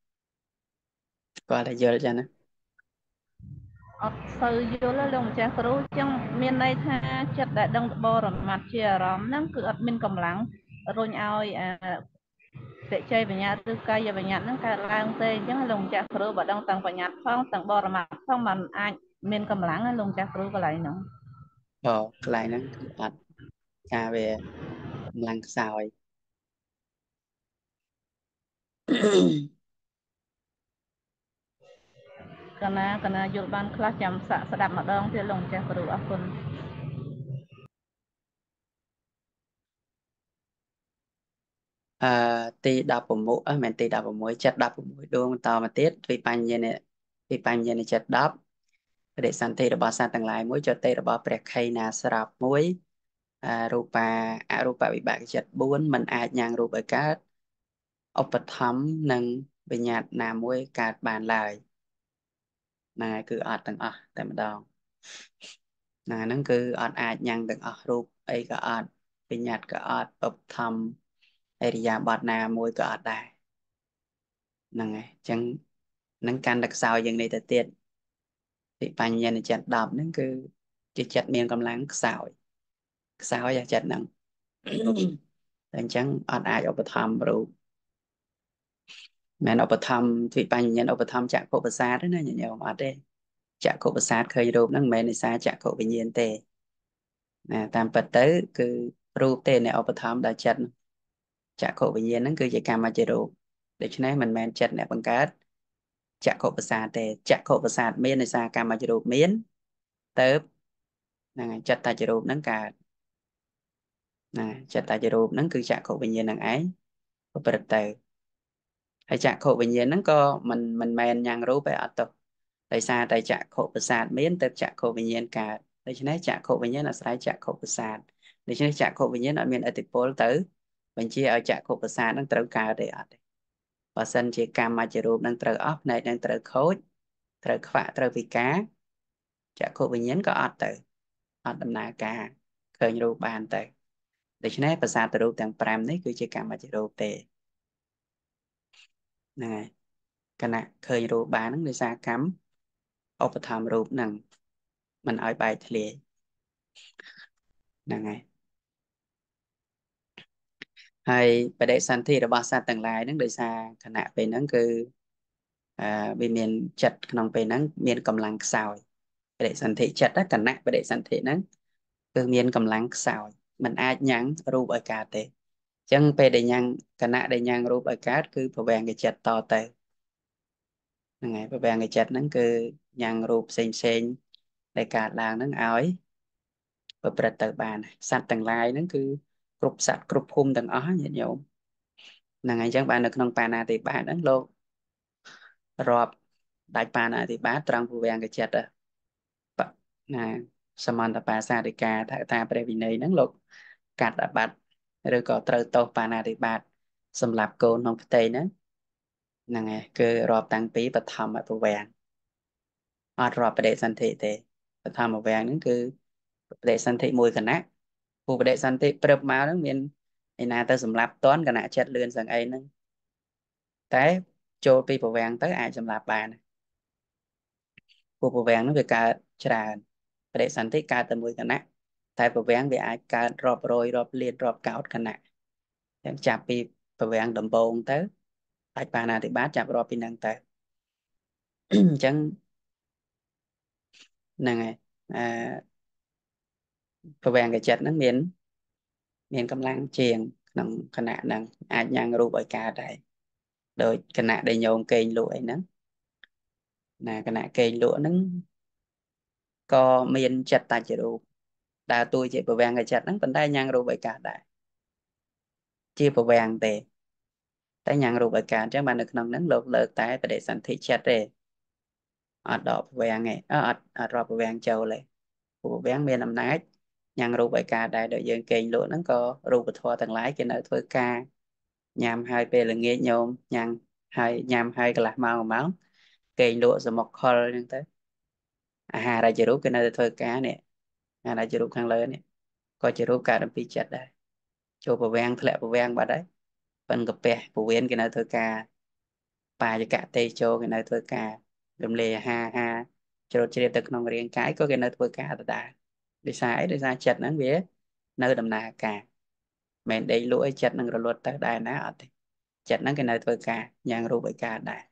គាត់តែយល់ចឹងណាអត់សូវយល់ទេលោកម្ចាស់គ្រូអញ្ចឹងមានន័យថាចិត្តដែលដឹងបរមត្ថជាអារម្មណ៍ហ្នឹងគឺអត់មានកម្លាំងរុញឲ្យបច្ចេកវិញ្ញាណឬកាយវិញ្ញាណហ្នឹងកើតឡើងទេអញ្ចឹងលោកម្ចាស់គ្រូបើដឹងទាំងបញ្ញត្តិផងទាំងបរមត្ថផងมันអាចមានកម្លាំងណាលោកម្ចាស់គ្រូកន្លែងហ្នឹងកន្លែងហ្នឹងគឺអត់ការវាកម្លាំងខ្សោយកណាយល់បានខ្លះចាំសាក់ស្ដាប់ម្ដងទៀតលោកម្ចាស់គ្រូអរគុណទី16មិនទី16ចិត្ត16ដួងបន្តមកទៀតវិបញ្ញនៃចិត្ត10បដិសន្ធិរបស់សត្វទាំងឡាយមួយចតេរបស់ព្រះខេណាស្រាប់មួយរូបាអរូបវិបាកចិត្ត4មិនអាចញ៉ាំងរូបឲ្យកើតឧបត្ថម្ភនិងវិញ្ញាតណាមួយកើតបានឡើយហ្នឹងហើយគឺអត់ទាំងអស់តែម្ដងហ្នឹងគឺអត់អាចញ៉ាំងទាំងអស់រូបអីក៏អត់វិញ្ញាតក៏អត់ឧបត្ថម្ភអរិយាបថណាមួយក៏អត់ដែរហ្នឹងហើយអញ្ចឹងនឹងកាន់តែខ្សោយយ៉ាងនេះទៅទៀតវិបញ្ញនៃចិត្ត10ហ្នឹងគឺជាចិត្តមានកម្លាំងខ្សោយអាចិត្តហ្នឹងតែអញ្ចឹងអត់អាចឧបត្ថម្ភរូបមិនឧបត្ថម្ភវិបញ្ញឧបត្ថម្ភចក្ខុប្រសាទទេណាញញោមអត់ទេចក្ខុប្រសាទឃើញរូបហ្នឹងមិនមែននេសាចក្ខុវិញ្ញាណទេណាតាមពិតទៅគឺរូបទេនៃឧបត្ថម្ភដល់ចិត្តចក្ខុវិញ្ញាណហ្នឹងគឺជាកម្មជារូបដូច្នេះមិនមែនចិត្តអ្នកបង្កើតចក្ខុប្រសាទទេចក្ខុប្រសាទមាននេសាកម្មជារូបមានទៅហ្នឹងហើយចិត្តតជារូបហ្នឹងកើតណាចិត្តតជារូបហ្នឹងគឺចក្ខុវិញ្ញាណហ្នឹងឯងប្រព្រឹត្តទៅហើយចក្ខុវិញ្ញាណហ្នឹងក៏មិនមែនញ៉ាំងរូបឯអត់ទៅដោយសារតែចក្ខុប្រសាទមានទៅចក្ខុវិញ្ញាណកើតដូច្នេះចក្ខុវិញ្ញាណអាស្រ័យចក្ខុប្រសាទដូច្នេះចក្ខុវិញ្ញាណអត់មានឥទ្ធិពលទៅបញ្ជាឲ្យចក្ខុប្រសាទហ្នឹងត្រូវកើតទេអត់ទេបើសិនជាកម្មជារូបហ្នឹងត្រូវអស់ផ្នែកហ្នឹងត្រូវខូចត្រូវខ្វាក់ត្រូវពិការចក្ខុវិញ្ញាណក៏អត់ទៅអត់ដំណើរការឃើញរូបបានទៅដូច្នេះប្រសាទរូបទាំង5នេះគឺជាកម្មជារូបទេហ្នឹងហើយគណៈឃើញរូបបានហ្នឹងដោយសារកម្មឧបត្ថម្ភរូបហ្នឹងមិនឲ្យបែកធ្លាយហ្នឹងហើយបដិសន្ធិរបស់សត្វទាំងឡាយហ្នឹងដោយសារគណៈពេលហ្នឹងគឺវាមានចិត្តក្នុងពេលហ្នឹងមានកម្លាំងខ្សោយបដិសន្ធិចិត្តគណៈបដិសន្ធិហ្នឹងគឺមានកម្លាំងខ្សោយมันអាចញ៉ាំងរូបឲ្យកើតទេអញ្ចឹងពេលដែលញ៉ាំងគណៈដែលញ៉ាំងរូបឲ្យកើតគឺភវង្គចិត្តតទៅហ្នឹងហើយភវង្គចិត្តហ្នឹងគឺញ៉ាំងរូបផ្សេងដែលកើតឡើងហ្នឹងឲ្យប្រព្រឹត្តទៅបានសត្វទាំងឡាយហ្នឹងគឺគ្រប់សត្វគ្រប់ភូមិទាំងអស់ញាតិញោមហ្នឹងហើយអញ្ចឹងបាននៅក្នុងបាណាតិបាតហ្នឹងលោករាប់ đại ba na thì bá trong phù vàng cái chật à nè Samantha bà sa đi ca ta pre vi này nắng lục cắt đã bát rồi có trời to bà na thì bát sầm lạp cô nông tây nữa nè nghe cứ rọp tăng pí bật thầm ở phù vàng ở rọp để sanh thị thế bật thầm ở vàng nữa cứ để sanh thị mùi cả nát phù để sanh thị prep máu đó miền này ta sầm lạp toán cả nát chật lươn sang ấy nữa thế cho pi phù vàng tới ai sầm lạp bà này phù vàng nó về cả trà để sanh thị cả tầm mùi cả nát tại phù vàng về ai cả rọp rồi rọp liền rọp cao cả nát em chạp pi phù vàng đầm bồn tới ai bà na thì bát chạp rọp pi năng tới chẳng nè ngày à, phù vàng cái chật nó miền cầm lang chiền nằm khả năng năng ai nhang ru bởi cả đây đôi khả năng để nhôm cây lụa ấy nắng nè khả năng cây lụa nắng có miền chật ta chỉ ru đa tôi chỉ phù vàng cái chật nắng vẫn đây nhang ru bởi cả đây chia phù vàng để tay nhang ru bởi cả chứ mà được nông nắng lột lợt tay để sản thị chật để ở đỏ phù vàng này ở đỏ phù vàng châu này phù vàng miền nằm nát nhang ru bởi cả đây đôi dân cây lụa nắng có ru bởi thua thằng lái cái nơi thôi ca nhằm hai bề là nghe nhôm nhằm hai cái là màu máu cây lụa rồi một kho như thế hà ra chỉ rút cái này thôi cá nè hà ra chỉ rút khang lớn nè có chỉ rút cả đâm pi chặt đây cho bờ vang thẹ bờ vang bà đấy phần gặp bè bờ ven cái này thôi cá bà cho cả tây cho cái này thôi cá đâm lề ha ha cho chơi tập nông riêng cái có cái này thôi cá đã đi xa chặt nó vía nơi đầm nà cả mẹ đây lũi chặt nó rồi luật tới đài ná ở chặt nó cái này thôi cá nhang rú bởi cá đài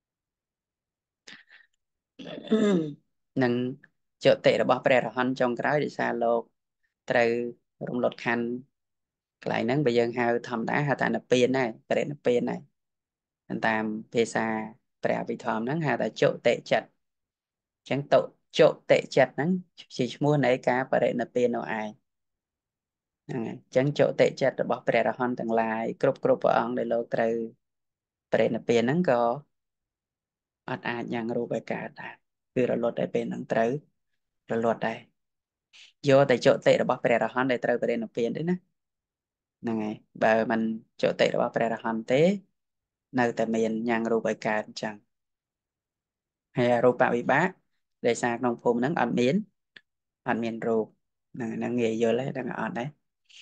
nâng trợ tệ là bỏ bè ra hân trong cái đi xa lô từ rung lột khăn lại nâng bây giờ hao thầm đá hao tại nập pin này bè nập pin này anh tam pesa bè bị thòm nâng hao tại chỗ tệ chặt chẳng tội chỗ tệ chặt nâng chỉ mua này cá bè nập pin nào ai chẳng chỗ tệ chặt là bỏ bè ra hân tầng lại cướp cướp ở ông để lô từ bè nập pin nâng có ọt ai nhang ru bè cả đã cứ rồi lột đại pin nâng từ rồi lột đây vô tại chỗ tệ là bóc bè ra hòn để trời bè nó tiền đấy nè này bà mình chỗ tệ là bóc bè ra hòn tế nơi tại miền nhang ru bởi cả chẳng hay ru bạo bị bá để sang nông phùng nắng ăn miến ru này nó nghề vô lấy đang ăn đấy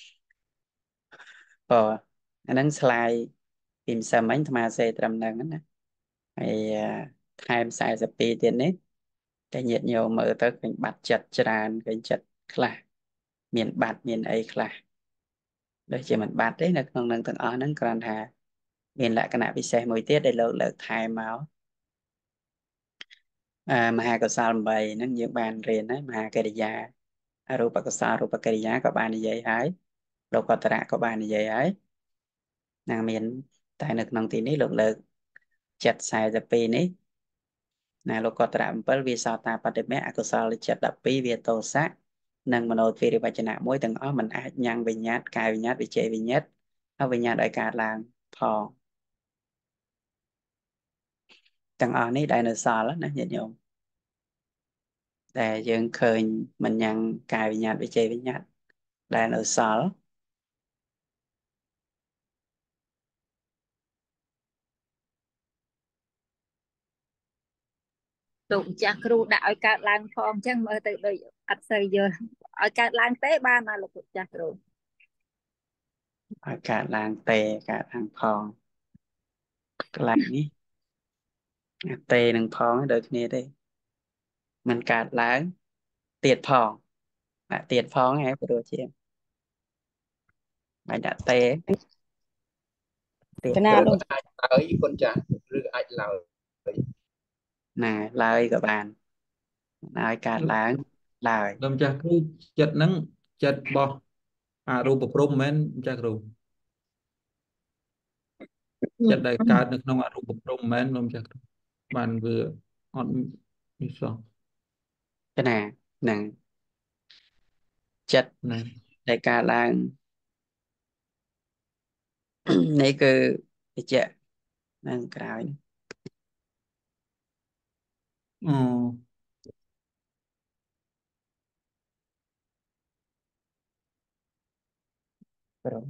nắng slide tìm xem mấy tham gia trầm nắng nè hay time size sắp tiền đấy cái nhiệt nhiều mở tới cái bát chật tràn cái chật là miền bát miền ấy là đây chỉ mình bát đấy là con nâng từng ở nâng còn hà miền lại cái nào bị xe mùi tiết để lượng lượng thai máu mà hai cái sao bày nó những bàn riêng đấy mà cái giá rupa cái sao rupa cái giá có bàn như vậy ấy đâu có tạ có bàn như vậy ấy nàng miền tại nước nông tí ní lượng lượng chặt xài tập pi ní nà lô có tạ bởi vì sao ta bắt được mẹ cái sao chặt đập pi về tổ xác nâng mà nốt vì bà chân mỗi từng ó mình ai nhang về nhát cài về nhát về chế về nhát ở về nhà đại cả làng thò từng ó ní đại nơi sao lắm nó nhận nhộm để dân khơi mình nhận cài với nhát với chơi với nhát là ở sở លោកម្ចាស់គ្រូដាក់ឲ្យកើតឡើងផងអញ្ចឹងមើលទៅដូចអត់សូវយល់ឲ្យកើតឡើងទេបានណាលោកម្ចាស់គ្រូ ở cả làng tề cả làng phong cái làng ní tề làng phong đôi khi đây mình cả làng tiệt phong tiệt phong hay của đôi chị em mày đã tề tiệt កណា rồi លោកអាចហើយគុណចាស់ឬអាចឡើយ nè lời các bạn nói cả làng lời ដល់ម្ចាស់គ្រូចិត្តហ្នឹងចិត្តរបស់អរូបព្រំមែនម្ចាស់គ្រូចិត្តដែលកើតនៅក្នុងអរូបព្រំមែនលោកម្ចាស់គ្រូបានវាអត់នេះសោះ cái nè nè chất ណា đại cả làng này cứ cái chuyện nâng cái ừ. rồi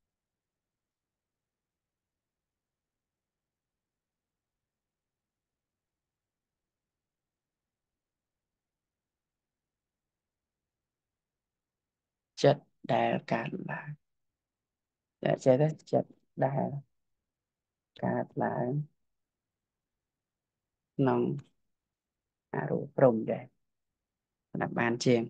chất đa cát lại chết đấy chất đa cát lại nòng rủ prôm để đáp án chiên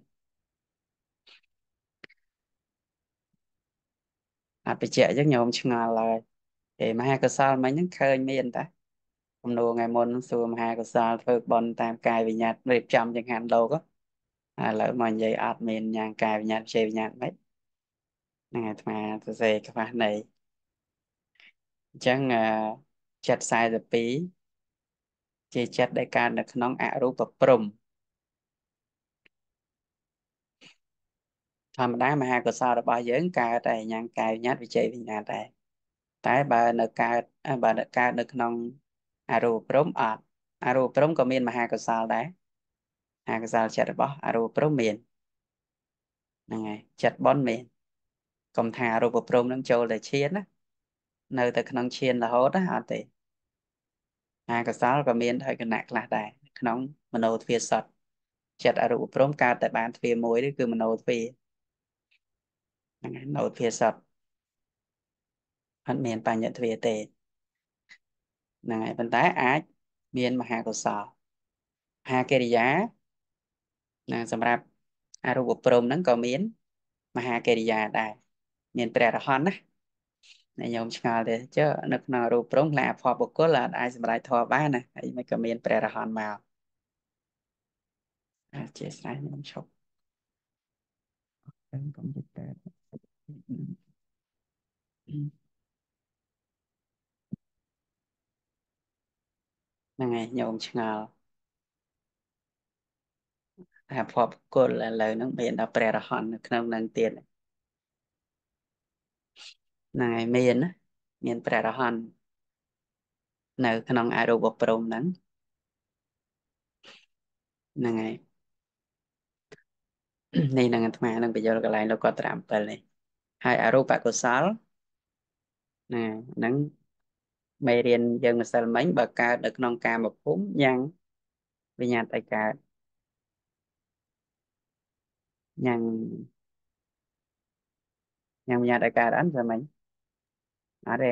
bị chạy rất nhiều chừng nào là để mà hai cái sao mấy những khơi miền ta hôm nay ngày môn xưa mà hai cái sao thôi bọn tam cài vì nhạt đẹp trăm chẳng hạn đâu có lỡ mà vậy admin nhàn cài vì nhạt chơi vì nhạt mấy ngày mà tôi sẽ các bạn này chẳng chat sai the pí chỉ chat đại ca được nón ạ rú bập prum thầm đá mà hai cái sao là bao giờ ca đây nhàn cài nhát vì chơi vì nhạt đây tại bà được ca được nón aru prum aru prum có miền mà hai cái sao đấy hai cái sao chat bỏ aru prum miền này chat bón miền còn thà aru prum nó châu là chiên á nơi tại nón chiên là hốt á hả thì hai cái sao có miền thôi cái nạc là đây nón mà nấu phía sọt chặt ở rủ prom ca tại bàn phía mối đấy cứ mà nấu phía sọt hắn miền bàn nhận phía tệ này bàn tái ái miền mà hà của sọ hà kê giá là sầm rạp ở rủ prom nắng có miền mà hà kê giá đại miền bè là hòn á này nhom chào để chứ nước nào rủ prom là phò bốc có là ai sầm rạp thò ba nè ấy mấy cái miền bè là hòn màu chia sẻ nhom chọc cũng được này nhom chào phò bốc có là lời nó miền là bè là hòn không năng tiền này miền á miền bè là hònនៅក្នុងអរូបព្រំហ្នឹងហ្នឹងហើយនេះនឹងអាត្មានឹងបញ្យល់កន្លែងលោកកត្រា7នេះហើយអរូបកុសលណាហ្នឹងមេរៀនយើងម្សិលមិញបើកើតនៅក្នុងកាមភូមិញ៉ាំងវិញ្ញាណទៅកើតញ៉ាំងញ៉ាំងវិញ្ញាណទៅកើតអត់ស្មិញអត់ទេ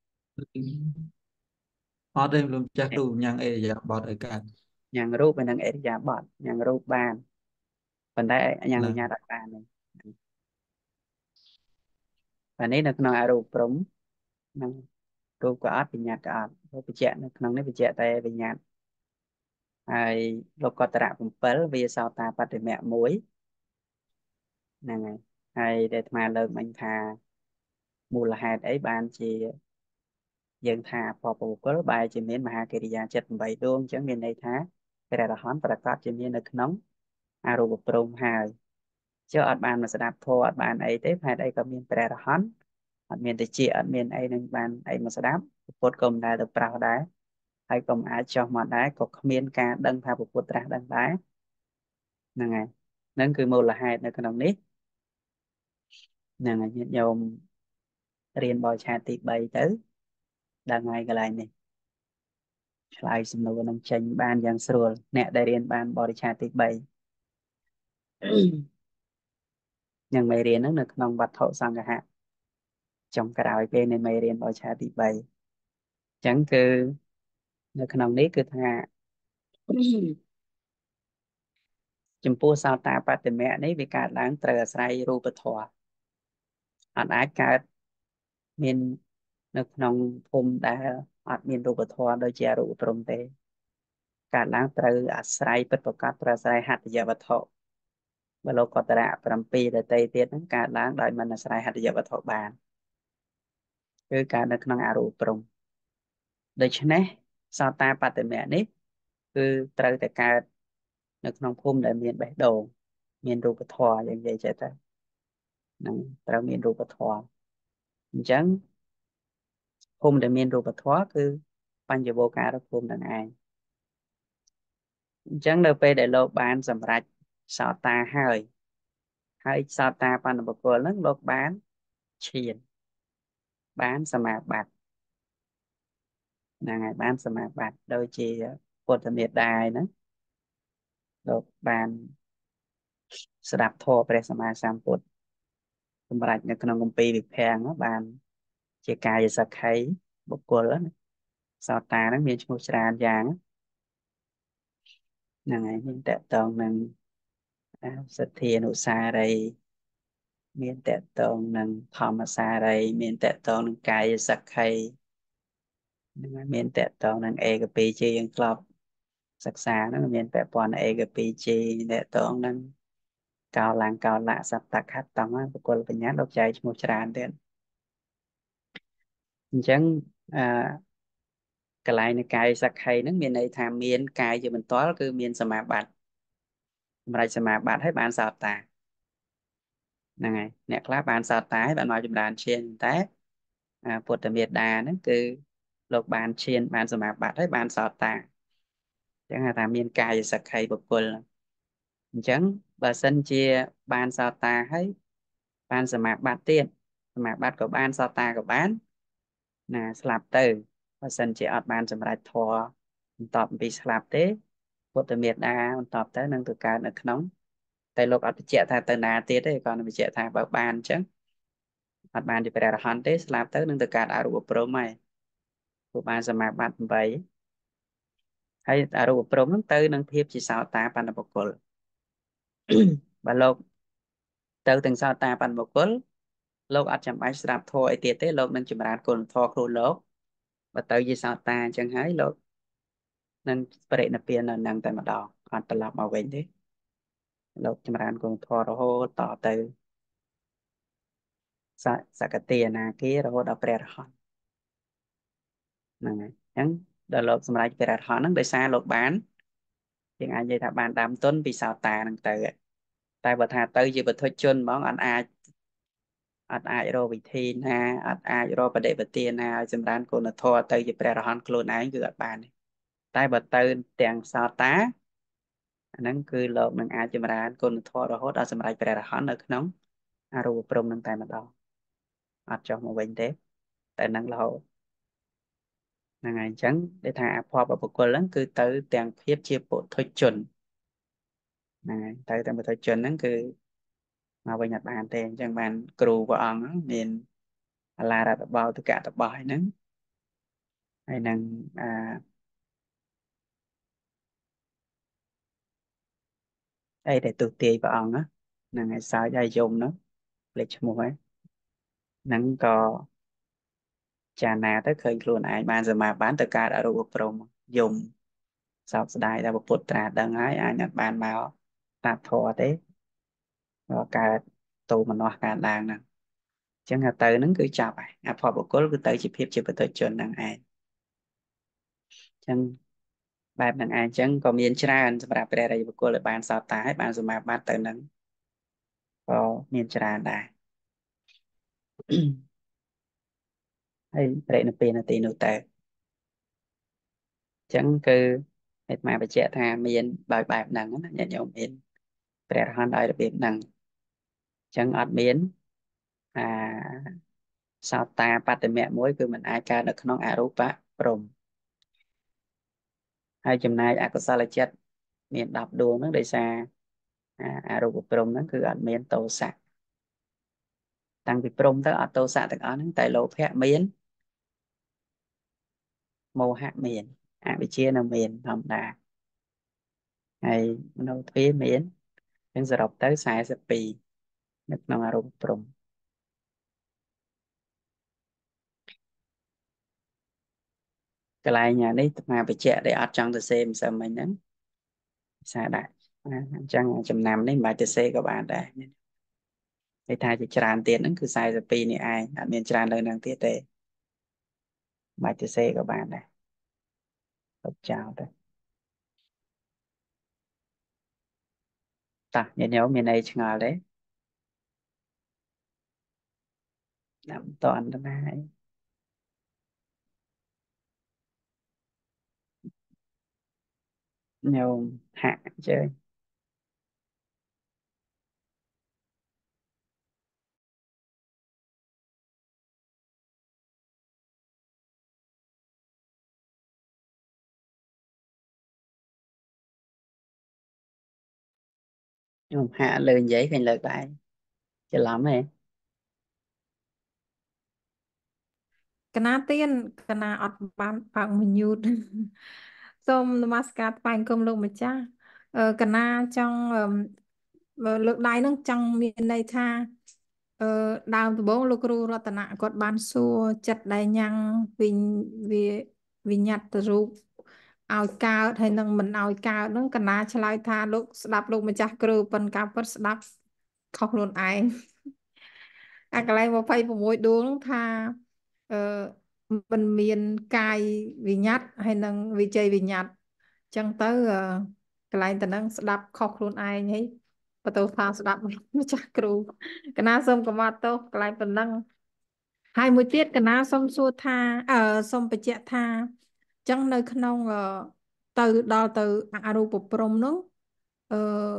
ở đây luôn chắc đủ nhang ấy giờ bọt ở cả ញ៉ាំងរូបហើយនឹងអរិយាបថញ៉ាំងរូបបានប៉ុន្តែញ៉ាំងវិ là ញ្ញាណអត់បានទេបាទនេះនៅក្នុងអរូបព្រំហ្នឹងរូបក៏អត់វិញ្ញាណក៏អត់រូបបញ្ជាក់នៅក្នុងនេះបញ្ជាក់តែវិញ្ញាណហើយលោកកតរៈ7វាសោតាបតិមៈ1ហ្នឹងហើយដែលអាត្មាលើកមិញថាមូលហេតុអីបានជាយើងថាពពបុគ្គលបែរជាមានមហាកិរិយា78ដួងអញ្ចឹងមានន័យថាព្រះរហន្តប្រកបជាមាននៅក្នុងអរូបព្រំហើយចុះអត់បានមកស្ដាប់ធម៌អត់បានអីទេហេតុអីក៏មានព្រះរហន្តអត់មានតិចអត់មានអីនឹងបានអីមកស្ដាប់ពុទ្ធក៏មិនដែលទៅប្រោសដែរហើយក៏មិនអាចចោះមកដែរក៏គ្មានការដឹងថាពុទ្ធត្រាស់ដឹងដែរហ្នឹងហើយហ្នឹងគឺមូលហេតុនៅក្នុងនេះហ្នឹងហើយញាតិញោមរៀនបរិឆេទទី3ទៅដល់ហើយកន្លែងនេះឆ្លើយសំណួរនឹងចេញបានយ៉ាងស្រួលអ្នកដែលរៀនបានបរិឆេទទី3នឹងមេរៀនហ្នឹងនៅក្នុងវត្ថុសង្ឃៈចុងក្រោយគេនៃមេរៀនបរិឆេទទី3អញ្ចឹងគឺនៅក្នុងនេះគឺថាចំពោះសោតាបត្តមៈនេះវាកើតឡើងត្រូវអាស្រ័យរូបធម៌អត់អាចកើតមាននៅក្នុងភូមិដែលអត់មានរូបធម៌ដូចជារូបព្រំទេកើតឡើងត្រូវអាស្រ័យពិតប្រាកដត្រូវអាស្រ័យហត្ថយវត្ថុបើលោកកតរៈ7ដតីទៀតហ្នឹងកើតឡើងដោយមិនអាស្រ័យហត្ថយវត្ថុបានគឺកើតនៅក្នុងអរូបព្រំដូច្នេះសោតាបត្តមៈនេះគឺត្រូវតែកើតនៅក្នុងភូមិដែលមានបេះដូងមានរូបធម៌យ៉ាងនិយាយចេះទៅហ្នឹងត្រូវមានរូបធម៌អញ្ចឹងភូមិដែលមានរូបធម៌គឺបញ្ញវោការភូមិនឹងឯង chẳng đâu về để lột bán sầm rạch sao ta hơi sao ta pan bọc cô lớn lột bán chiên bán sầm bạc là ngày bán sầm bạc đôi chi cột miệt đài nữa lột bán sập thô về sầm sam cột sầm rạchในក្នុងកំពីវិភាំងបានជាកាយសក្ខីបុគ្គលសោតាហ្នឹងមានឈ្មោះច្រើនយ៉ាងហ្នឹងហើយមានតកតងនឹងសទ្ធានុសារីមានតកតងនឹងធម្មសារីមានតកតងនឹងកាយសក្ខីហ្នឹងហើយមានតកតងនឹងឯកពីជាយើងធ្លាប់សិក្សាហ្នឹងមានពាក់ព័ន្ធឯកពីជាតកតងនឹងកោឡាំងកោលៈសត្តខត្តតំបុគ្គលបញ្ញាលោកចែកឈ្មោះច្រើនទៀតអញ្ចឹងអឺកន្លែងនៃកាយសក្ខីហ្នឹងមានន័យថាមានកាយជាបន្ទាល់គឺមានសមាបត្តិសម្រាប់សមាបត្តិឲ្យបានសោតាហ្នឹងហើយអ្នកខ្លះបានសោតាឲ្យបានមកចម្រើនឈានតែពុទ្ធមេត្តាហ្នឹងគឺលោកបានឈានបានសមាបត្តិឲ្យបានសោតាអញ្ចឹងហៅថាមានកាយសក្ខីបុគ្គលអញ្ចឹងបើសិនជាបានសោតាហើយបានសមាបត្តិទៀតសមាបត្តិក៏បានសោតាក៏បានណាស្លាប់ទៅបើសិនជាអត់បានសម្រេចធម៌បន្ទាប់ពីស្លាប់ទេពុទ្ធមេត្តាបន្តទៅនឹងទៅកើតនៅក្នុងតែលោកអត់បញ្ជាក់ថាទៅណាទៀតទេគាត់បញ្ជាក់ថាបើបានអញ្ចឹងអត់បានជាព្រះអរហន្តទេស្លាប់ទៅនឹងទៅកើតអរូបព្រហ្មហើយព្រោះបានសមាបត្តិ8ហើយអរូបព្រហ្មហ្នឹងទៅនឹងភាពជាសោតាបណ្ឌបុគ្គលបើលោកទៅទាំងសោតាបណ្ឌបុគ្គលលោកអត់ចាំបាច់ស្ដាប់ធម៌អីទៀតទេលោកនឹងចម្រើនគុណធម៌ខ្លួនលោកបើទៅជាសោតាអញ្ចឹងហើយលោកនឹងបរិនិព្វាននៅនឹងតែម្ដងអត់ត្រឡប់មកវិញទេលោកចម្រើនគុណធម៌រហូតតទៅសកតិអនាគារហូតដល់ព្រះអរហន្តហ្នឹងហើយអញ្ចឹងដល់លោកសម្រេចព្រះអរហន្តហ្នឹងដោយសារលោកបានយើងអាចនិយាយថាបានដើមទុនពីសោតាហ្នឹងទៅតែបើថាទៅជាបុថុជនហ្មងអត់អាចរកវិធីណាអត់អាចរកបដិបទាណាឲ្យចម្រើនគុណធម៌ទៅជាព្រះអរហន្តខ្លួនឯងគឺអត់បានទេតែបើទៅទាំងសោតាអាហ្នឹងគឺលោកនឹងអាចចម្រើនគុណធម៌រហូតដល់សម្រេចព្រះអរហន្តនៅក្នុងអរូបព្រហ្មនឹងតែម្ដងអត់ចុះមកវិញទេតែនឹងរហូតហ្នឹងហើយអញ្ចឹងដែលថាអភ័ព្វបុគ្គលហ្នឹងគឺទៅទាំងភាពជាពុទ្ធជនហ្នឹងហើយទៅទាំងពុទ្ធជនហ្នឹងគឺមកវិញអត់បានទេអញ្ចឹងបានគ្រូព្រះអង្គហ្នឹងមានអាឡារតបោទកតបោះហ្នឹងហើយនឹងអីដែលទុទាយព្រះអង្គហ្នឹងហើយសើចហើយយំហ្នឹងលេខឈ្មោះហ្នឹងហ្នឹងក៏ចារណាទៅឃើញខ្លួនឯងបានសមាបានទៅកើតអរូបព្រហ្មយំសោកស្ដាយដែលពុទ្ធត្រាដឹងហើយអាចអត់បានមកតាធរទេក៏កើតតោមនោះកើតឡើងហ្នឹងអញ្ចឹងទៅហ្នឹងគឺចាប់ហើយអភ័ព្វបុគ្គលគឺទៅជាភាពជាបុត្រជនហ្នឹងឯងអញ្ចឹងបែបហ្នឹងឯងអញ្ចឹងក៏មានច្រើនសម្រាប់ព្រះរិយបុគ្គលដែលបានសោតាហើយបានសមាបត្តិទៅហ្នឹងក៏មានច្រើនដែរហើយប្រេណពេលនាទីនោះទៅអញ្ចឹងគឺអាត្មាបញ្ជាក់ថាមានបែបហ្នឹងណាញាតិញោមមានព្រះអរហន្តឲ្យរបៀបហ្នឹងអញ្ចឹងអត់មានអាសោតាបត្តមៈមួយគឺมันអាចកើតនៅក្នុងអរូបព្រហ្មហើយចំណែកអកុសលចិត្តមាន10ដួងហ្នឹងដោយសារអរូបព្រហ្មហ្នឹងគឺអត់មានតោសៈតាំងពីព្រហ្មទៅអត់តោសៈទាំងអស់ហ្នឹងតែលោភៈមានមោហៈមានអវិជ្ជានៅមានធម្មតាហើយមនោទ្វាមានទាំងសរុបទៅ42នៅក្នុងអរូបព្រហ្មកន្លែងនេះអាត្មាបញ្ជាក់ដែលអត់ចង់ទៅសេម្សិលមិញហ្នឹងសារដាក់អញ្ចឹងចំណាំនេះមិនបាច់ទៅសេក៏បានដែរគេថាជាច្រើនទៀតហ្នឹងគឺ42នេះឯងអត់មានច្រើនលើហ្នឹងទៀតទេមិនបាច់ទៅសេក៏បានដែរលុបចោលទៅតោះញាតិញោមមានអីឆ្ងល់ទេតាមតនទៅណាហើយ nhôm hạ chơi nhôm hạ lên giấy thành lời bài chơi lắm ấy កណាទៀនកណាអត់បានបើកមួយញូត សូមនមស្ការថ្វាយបង្គំលោកម្ចាស់កណាចង់លើកដៃនឹងចង់មានន័យថាអឺដើមដំបូងលោកគ្រូរតនៈគាត់បានសួរចិត្តដែលញ៉ាំងវិវិញ្ញាតរូបឲ្យកើតហើយនឹងមិនឲ្យកើតហ្នឹងកណាឆ្លើយថាលោកស្ដាប់លោកម្ចាស់គ្រូប៉ុន្តែការពិតស្ដាប់ខុសខ្លួនឯង អាកន្លែង26ដួងហ្នឹងថាអឺมันមានកាយវិញ្ញាតហើយនិងវិជ័យវិញ្ញាតអញ្ចឹងទៅកន្លែងតំណឹងស្ដាប់ខុសខ្លួនឯងហើយបន្ទោសថាស្ដាប់ម្ចាស់គ្រូកណាសូមកម្មាទោសកន្លែងប៉ុណ្ណឹងហើយមួយទៀតកណាសូមសួរថាសូមបញ្ជាក់ថាអញ្ចឹងនៅក្នុងទៅដល់ទៅអរូបព្រំនោះអឺ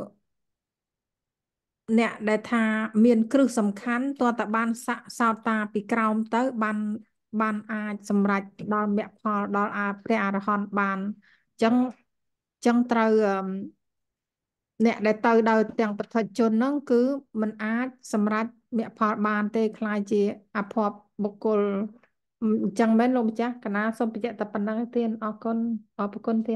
អ្នកដែលថាមានគ្រឹះសំខាន់តើតើបានសាក់សោតតាពីក្រោមទៅបានអាចសម្រេចដល់មគ្គផលដល់ព្រះអរហន្តបានអញ្ចឹងត្រូវអ្នកដែលទៅដល់ទាំងពុទ្ធជនហ្នឹងគឺมันអាចសម្រេចមគ្គផលបានទេខ្លាចជាអភ័ព្វបុគ្គលអញ្ចឹងមែនលោកម្ចាស់កណាសូមបញ្ជាក់តែប៉ុណ្្នឹងឯងទៀតអរគុណអរគុណទៀត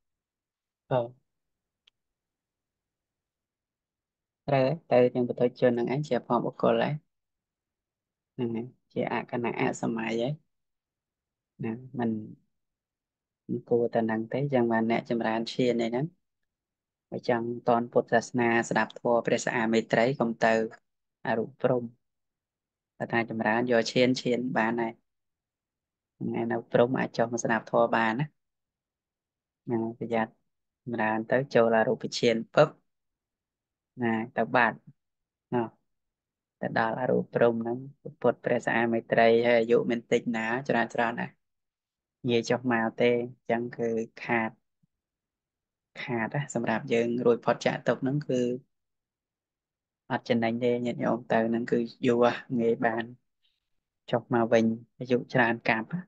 ត្រូវទៅទាំងបទជនហ្នឹងឯងជាផងបុគ្គលហើយហ្នឹងហើយជាអគណៈអសម័យហើយណាมันគួរតែហ្នឹងទេចឹងបានអ្នកចម្រើនឈាននេះហ្នឹងបើចង់តនពុទ្ធសាសនាស្ដាប់ធម៌ព្រះសអាមេត្រីកុំទៅអរូបព្រំតែថាចម្រើនយកឈានបានហើយថ្ងៃនៅព្រំអាចចុះមកស្ដាប់ធម៌បានណាណាប្រយ័ត្នចម្រើនទៅចូលអរូបឈានពឹបណាទៅបាត់ណាទៅដល់អរូបព្រំហ្នឹងពុទ្ធព្រះសអាមេត្រីហើយអាយុមិនតិចណាច្រើនណាងាយចុះមកទេអញ្ចឹងគឺខាតណាសម្រាប់យើងរួចផុតចាកទុកហ្នឹងគឺអត់ចំណេញទេញាតិញោមទៅហ្នឹងគឺយូរងាយបានចុះមកវិញអាយុច្រើនកាប់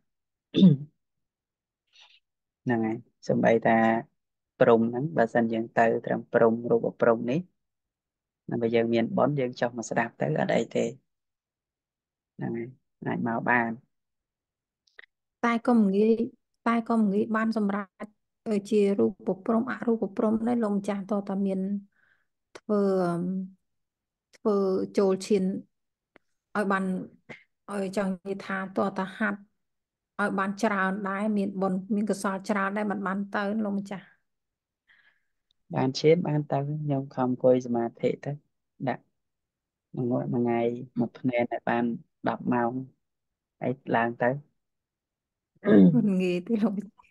ហ្នឹងហើយសម្បីតាព្រំហ្នឹងបើសិនយើងទៅត្រឹមព្រំរូបព្រំនេះបើយើងមានបុណ្យយើងចុះមកស្ដាប់ទៅអត់អីទេហ្នឹងហើយអាចមកបានតែក៏មិនងាយបានសម្រេចជារូបព្រំអរូបព្រំដែរលោកម្ចាស់តើតាមានធ្វើធ្វើចូលឈានឲ្យបានឲ្យចង់និយាយថាតើតាហាត់ឲ្យបានច្រើនដែរមានបុណ្យមានកុសលច្រើនដែរមិនបានទៅលោកម្ចាស់បានឈានបានទៅខ្ញុំខំអង្គុយសមាធិទៅដាក់មួយថ្ងៃមួយភ្នែកតែបាន10ម៉ោងអីឡើងទៅមិនងាយទេលោកម្ចាស់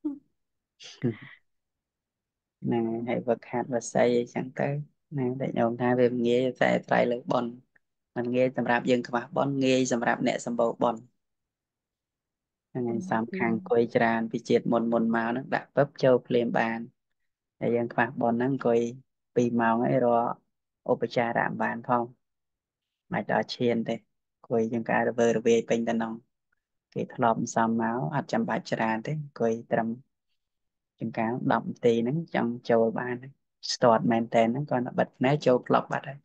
ហ្នឹងហើយវឹកហាត់វស័យអីចឹងទៅណាតែខ្ញុំថាវាងាយតែត្រៃលើប៉ុនมันងាយសម្រាប់យើងខ្វះប៉ុនងាយសម្រាប់អ្នកសម្បូរប៉ុនហ្នឹងហើយសំខាងអង្គុយច្រើនពីជាតិមុនមកហ្នឹងដាក់ពឹបចូលភ្លាមបានហើយយើងខ្វះប៉ុនហ្នឹងអង្គុយ2ម៉ោងហើយរកឧបចារៈបានផងមិនដល់ឈានទេអង្គុយយើងការរវើរវាយពេញតែនងគេធ្លាប់សំមកអត់ចាំបាច់ច្រើនទេអង្គុយត្រឹមចង្ការ10នាទីហ្នឹងចង់ចូលបានស្ទាត់មែនតើហ្នឹងគាត់បិទភ្នែកចូលក្លប់បាត់ហើយ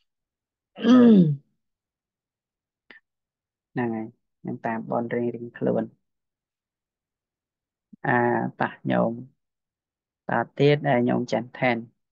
ហ្នឹងហើយខ្ញុំតាមបនរៀងខ្លួនប៉ះញោមតទៀតញោមចន្ទថែ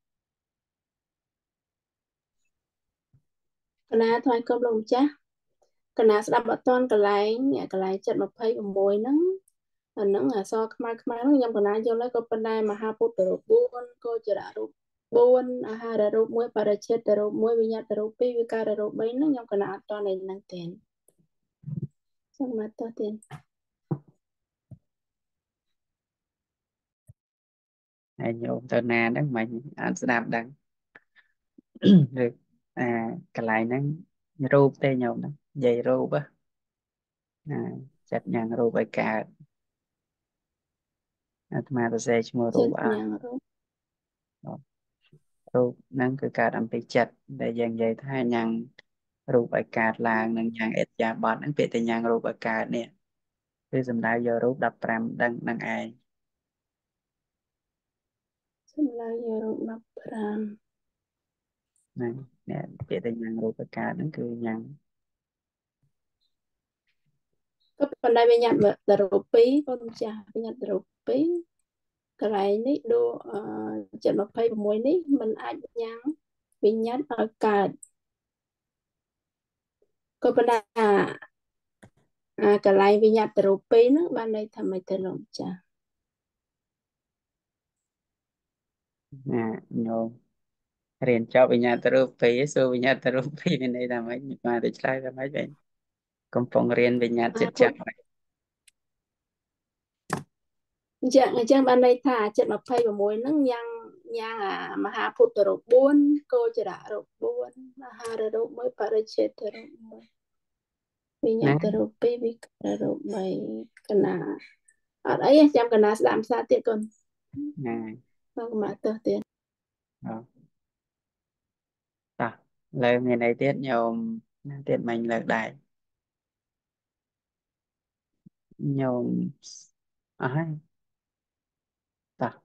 នកណាថ្វាយគុំលោកម្ចាស់កណាស្ដាប់អត់តាន់កន្លែងចិត្ត26ហ្នឹងអាហ្នឹងអសខ្មៅហ្នឹងខ្ញុំកណាយល់ហើយក៏ប៉ុន្តែមហាពុទ្ធរូប4គោចរៈរូប4អាហាររូប1បរិច្ឆេទរូប1វិញ្ញាតរូប2វិការរូប3ហ្នឹងខ្ញុំកណាអត់តាន់ឯហ្នឹងទេសូមមកតោះទៀតហើយញោមទៅណាហ្នឹងមិនអត់ស្ដាប់ដឹងឬកន្លែងហ្នឹងរូបទេញោមហ្នឹងនិយាយរូបណាចិត្តញ៉ាំងរូបឲ្យកើតអាត្មាទៅសេឈ្មោះរូចិត្តបអើញ៉ាំរូបរូបហ្នឹងគឺកើតអំពីចិត្តដែលយើងនិយាយថាញ៉ាំងរូបឲ្យកើតឡើងនិងញ៉ាំងអិត្យាបថហ្នឹងពាក្យតែញ៉ាំងរូបឲ្យកើតនេះគឺសំដៅយករូប15ដឹងនឹងឯងសម្លៃយករូប15 ហ្នឹងអ្នកពាក្យតែញ៉ាំងរូបឲ្យកើតហ្នឹងគឺញ៉ាំងក៏ប៉ុន្តែវិញ្ញាណទៅរូប2កូនម្ចាស់វិញ្ញាណទៅរូប2កន្លែងនេះដូចិត្ត26នេះมันអាចញ៉ាំងវិញ្ញាណឲ្យកើតក៏ប៉ុន្តែកន្លែងវិញ្ញាណទៅរូប2ហ្នឹងបានន័យថាមិនទៅលោកម្ចាស់ណាញោមរៀនចប់វិញ្ញាណរូប2សួរវិញ្ញាណរូប2មានន័យថាម៉េចមកទៅឆ្លើយថាម៉េចវិញកំពុងរៀនវិញ្ញាណចិត្តចាប់ហើយអញ្ចឹងបានន័យថាចិត្ត26ហ្នឹងញ៉ាំងមហាពុទ្ធរូប4កោចរៈរូប4មហារូប1បរិច្ឆេទរូប1វិញ្ញាណរូប2វិការរូប3កណាអត់អីចាំកណាស្ដាប់ភាសាទៀតកូនណាមកមកទៅទៀតអឺតោះលើមានអីទៀតញោមណាទៀតមិញលើកដែរញោមអស់ហើយតោះ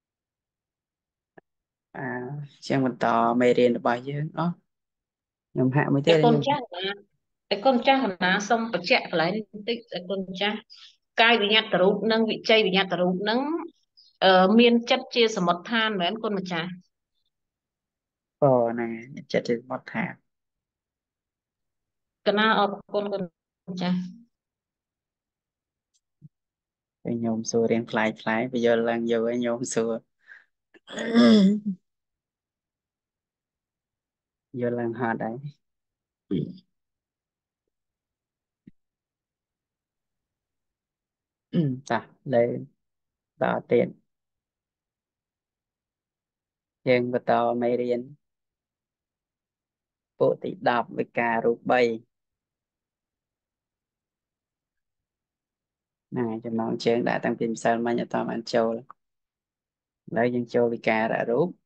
ជាងបន្តមេរៀនរបស់យើងអស់ញោមហាក់មួយទៀតតែកូនញោមចាស់ណាតែកូនចាស់ណាសូមបញ្ជាក់កន្លែងនេះបន្តិចតែកូនចាស់កាយវិញ្ញាណរូបនិងវិជ័យវិញ្ញាណរូបនឹងមានចិត្តជាសមុទ្ឋានមែនកូនម្ចាស់អូណាចិត្តទៅមកថាកណាអរគុណកូនម្ចាស់ពេលញោមសួររៀងខ្លាយបញ្យល់ឡើងយកឲ្យញោមសួរយល់ឡើងហត់ហើយតោះលើតទៀតយើងបន្តមេរៀនពុទី10វិការរូប3ណាចំណងជើងដាក់តាំងពីម្សិលមិញអត់តាមបានចូលឥឡូវយើងចូលវិការរូប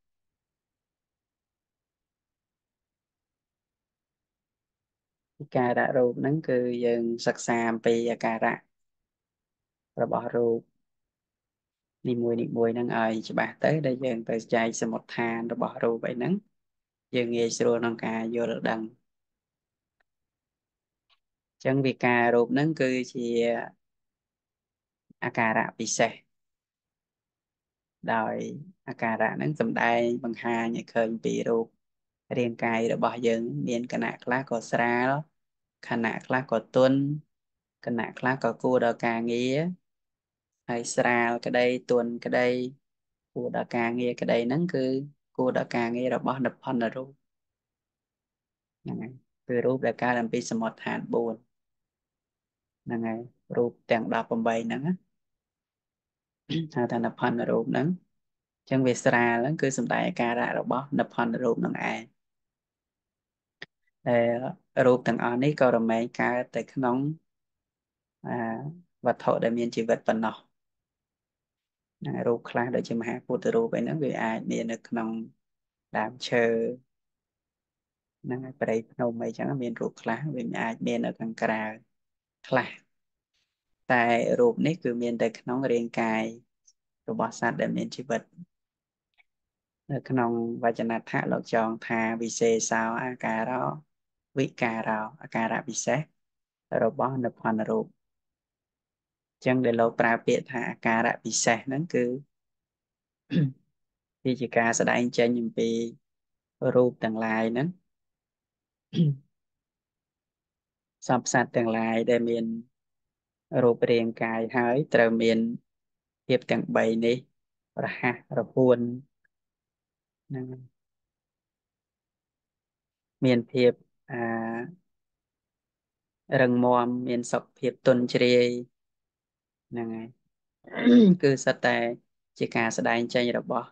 វិការរូបហ្នឹងគឺយើងសិក្សាអំពីអាការៈរបស់រូបនីមួយហ្នឹងឲ្យច្បាស់ទៅដែលយើងទៅចែកសមុទ្ឋានរបស់រូបអីហ្នឹងយើងងាយស្រួលក្នុងការយល់ដឹងអញ្ចឹងវិការរូបហ្នឹងគឺជាអាការៈពិសេសដោយអាការៈហ្នឹងសំដែងបង្ហាញឲ្យឃើញពីរូបរាងកាយរបស់យើងមានគណៈខ្លះក៏ស្រាលគណៈខ្លះក៏ទន់គណៈខ្លះក៏គួរដល់ការងារហើយស្រាលក្តីទន់ក្តីគួរដល់ការងារក្តីហ្នឹងគឺគួរដល់ការងាររបស់និព្វន្តរូបហ្នឹងហើយគឺរូបដែលកើតអំពីសមុទ្ឋាន4ហ្នឹងហើយរូបទាំង18ហ្នឹងណាហៅថានិព្វន្តរូបហ្នឹងអញ្ចឹងវាស្រាលហ្នឹងគឺសំដែងអាការៈរបស់និព្វន្តរូបហ្នឹងឯងរូបទាំងអស់នេះក៏រមែងកើតតែក្នុងវត្ថុដែលមានជីវិតប៉ុណ្ណោះរូបខ្លះដូចជាមហាពុទ្ធរូបអីហ្នឹងវាអាចមាននៅក្នុងដើមឈើហ្នឹងហើយព្រៃភ្នំអីចឹងមានរូបខ្លះវាអាចមាននៅខាងក្រៅខ្លះតែរូបនេះគឺមានតែក្នុងរាងកាយរបស់សត្វដែលមានជីវិតនៅក្នុងវចនដ្ឋៈលោកចងថាវិសេសោអាការោវិការោអាការៈពិសេសរបស់និព្វន្តរូបចឹងដែលលោកប្រើពាក្យថាអាការៈពិសេសហ្នឹងគឺវាជាការស្ដែងចេញអំពីរូបទាំងឡាយហ្នឹងសពសត្វទាំងឡាយដែលមានរូបរាងកាយហើយត្រូវមានភាពទាំង3នេះរហ័សរហួនហ្នឹងមានភាពរឹងមាំមានសុខភាពទន់ជ្រាយហ្នឹងហើយគឺសិតតែជាការស្ដែងចេញរបស់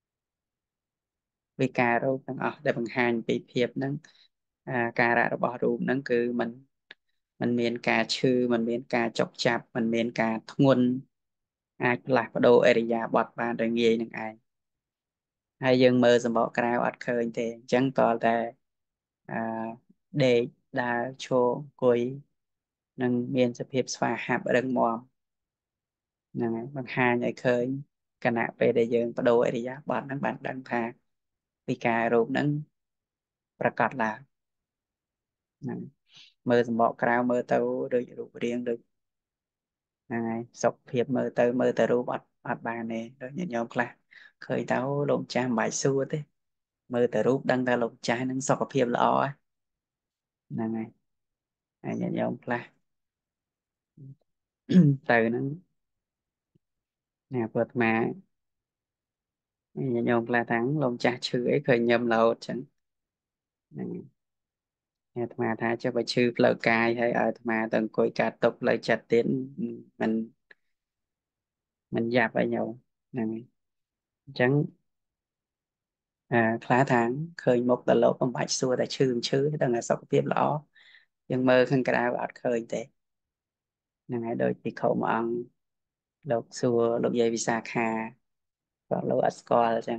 វិការរូបទាំងអស់ដែលបង្ហាញពីភាពហ្នឹងអាការៈរបស់រូបហ្នឹងគឺมันមានការឈឺมันមានការចុកចាប់มันមានការធ្ងន់អាចផ្លាស់ប្ដូរអេរិយាបថបានដោយងាយនឹងឯងហើយយើងមើលសម្បកក្រៅអត់ឃើញទេអញ្ចឹងតើតែដេកដើរឈរអង្គុយនឹងមានសភាពស្វាហាប់រឹងមាំហ្នឹងហើយបង្ហាញឲ្យឃើញគណៈពេលដែលយើងបដូរអេរិយាបថហ្នឹងបានដឹងថាវិការរូបហ្នឹងប្រកបឡើងហ្នឹងមើលសម្បកក្រៅមើលទៅដូចរូបរាងដូចហ្នឹងហើយសុខភាពមើលទៅរូបអត់បានទេដូចញាតិញោមខ្លះឃើញទៅលោកចាស់មិនបាច់សួរទេមើលតែរូបដឹងថាលោកចាស់ហ្នឹងសុខភាពល្អហ្នឹងហើយហើយញាតិញោមខ្លះទៅហ្នឹងណាពុទ្ធមាញាតិញោមខ្លះថាលោកចាស់ឈឺអីឃើញញឹមរហូតចឹងហ្នឹងអាត្មាថាចុះបើឈឺផ្លូវកាយហើយឲ្យអាត្មាទៅអង្គុយកាត់ទុកផ្លូវចិត្តទៀតមិនយ៉ាប់អីញោមហ្នឹងហើយអញ្ចឹងខ្លះថាឃើញមុខដល់លោកមិនបាច់សួរតែឈឺមិនឈឺដឹងតែសុខភាពល្អយើងមើលខាងក្រៅអត់ឃើញទេហ្នឹងហើយដោយភិក្ខុមួយអង្គលោកសួរលោកយាយវិសាខាក៏លោកអត់ស្គាល់អញ្ចឹង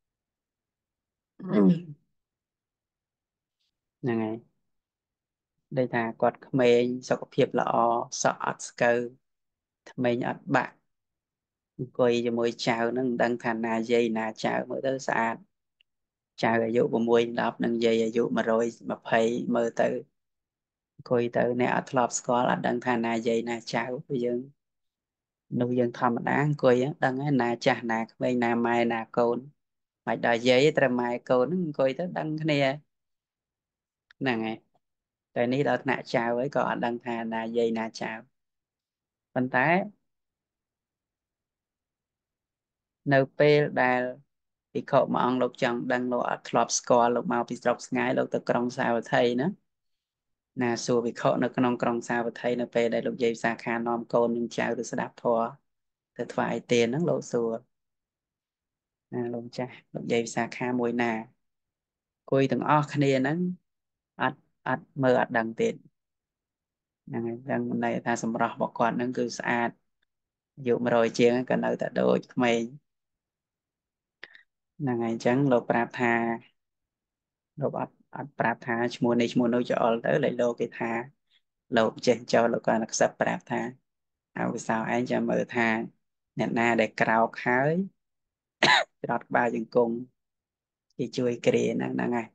ហ្នឹងហើយដូចថាគាត់ក្មេងសុខភាពល្អសក់អត់ស្កើថ្មេញអត់បាក់អង្គុយជាមួយចៅហ្នឹងមិនដឹងថាណាយាយណាចៅមើលទៅស្អាតចៅអាយុ6 10និងយាយអាយុ120មើលទៅអង្គុយទៅអ្នកអត់ធ្លាប់ស្គាល់អត់ដឹងថាណាយាយណាចៅព្រោះយើងនោះយើងធម្មតាអង្គុយដឹងហើយណាចាស់ណាក្មេងណាម៉ែណាកូនមិនដល់យាយត្រូវម៉ែកូនហ្នឹងអង្គុយទៅដឹងគ្នាហ្នឹងហើយតែនេះដល់ថ្នាក់ចៅហើយក៏អត់ដឹងថាណាយាយណាចៅប៉ុន្តែនៅពេលដែលភិក្ខុមួយអង្គលោកចង់ដឹងលោកអត់ធ្លាប់ស្គាល់លោកមកពីស្រុកស្ងាយលោកទៅក្រុងសាវត្ថីណាសួរភិក្ខុនៅក្នុងក្រុងសាវត្ថីនៅពេលដែលលោកយាយវិសាខានាំកូននឹងចៅទៅស្ដាប់ធម៌ទៅថ្វាយទានហ្នឹងលោកសួរណាលោកចាស់លោកយាយវិសាខាមួយណាគួយទាំងអស់គ្នាហ្នឹងអត់មើលអត់ដឹងទៀតហ្នឹងហើយដឹងន័យថាសម្រស់របស់គាត់ហ្នឹងគឺស្អាតអាយុ100ជាងក៏នៅតែដូចក្មេងហ្នឹងហើយអញ្ចឹងលោកប្រាប់ថាលោកអត់ប្រាប់ថាឈ្មោះនេះឈ្មោះនោះច្អល់ទៅលេខលោកគេថាលោកចេះចូលលោកគាត់ខ្សឹបប្រាប់ថាអើវិសោឯងចាំមើលថាអ្នកណាដែលក្រោកហើយច្រត់ក្បាលជង្គង់គេជួយគ្រាហ្នឹងហើយ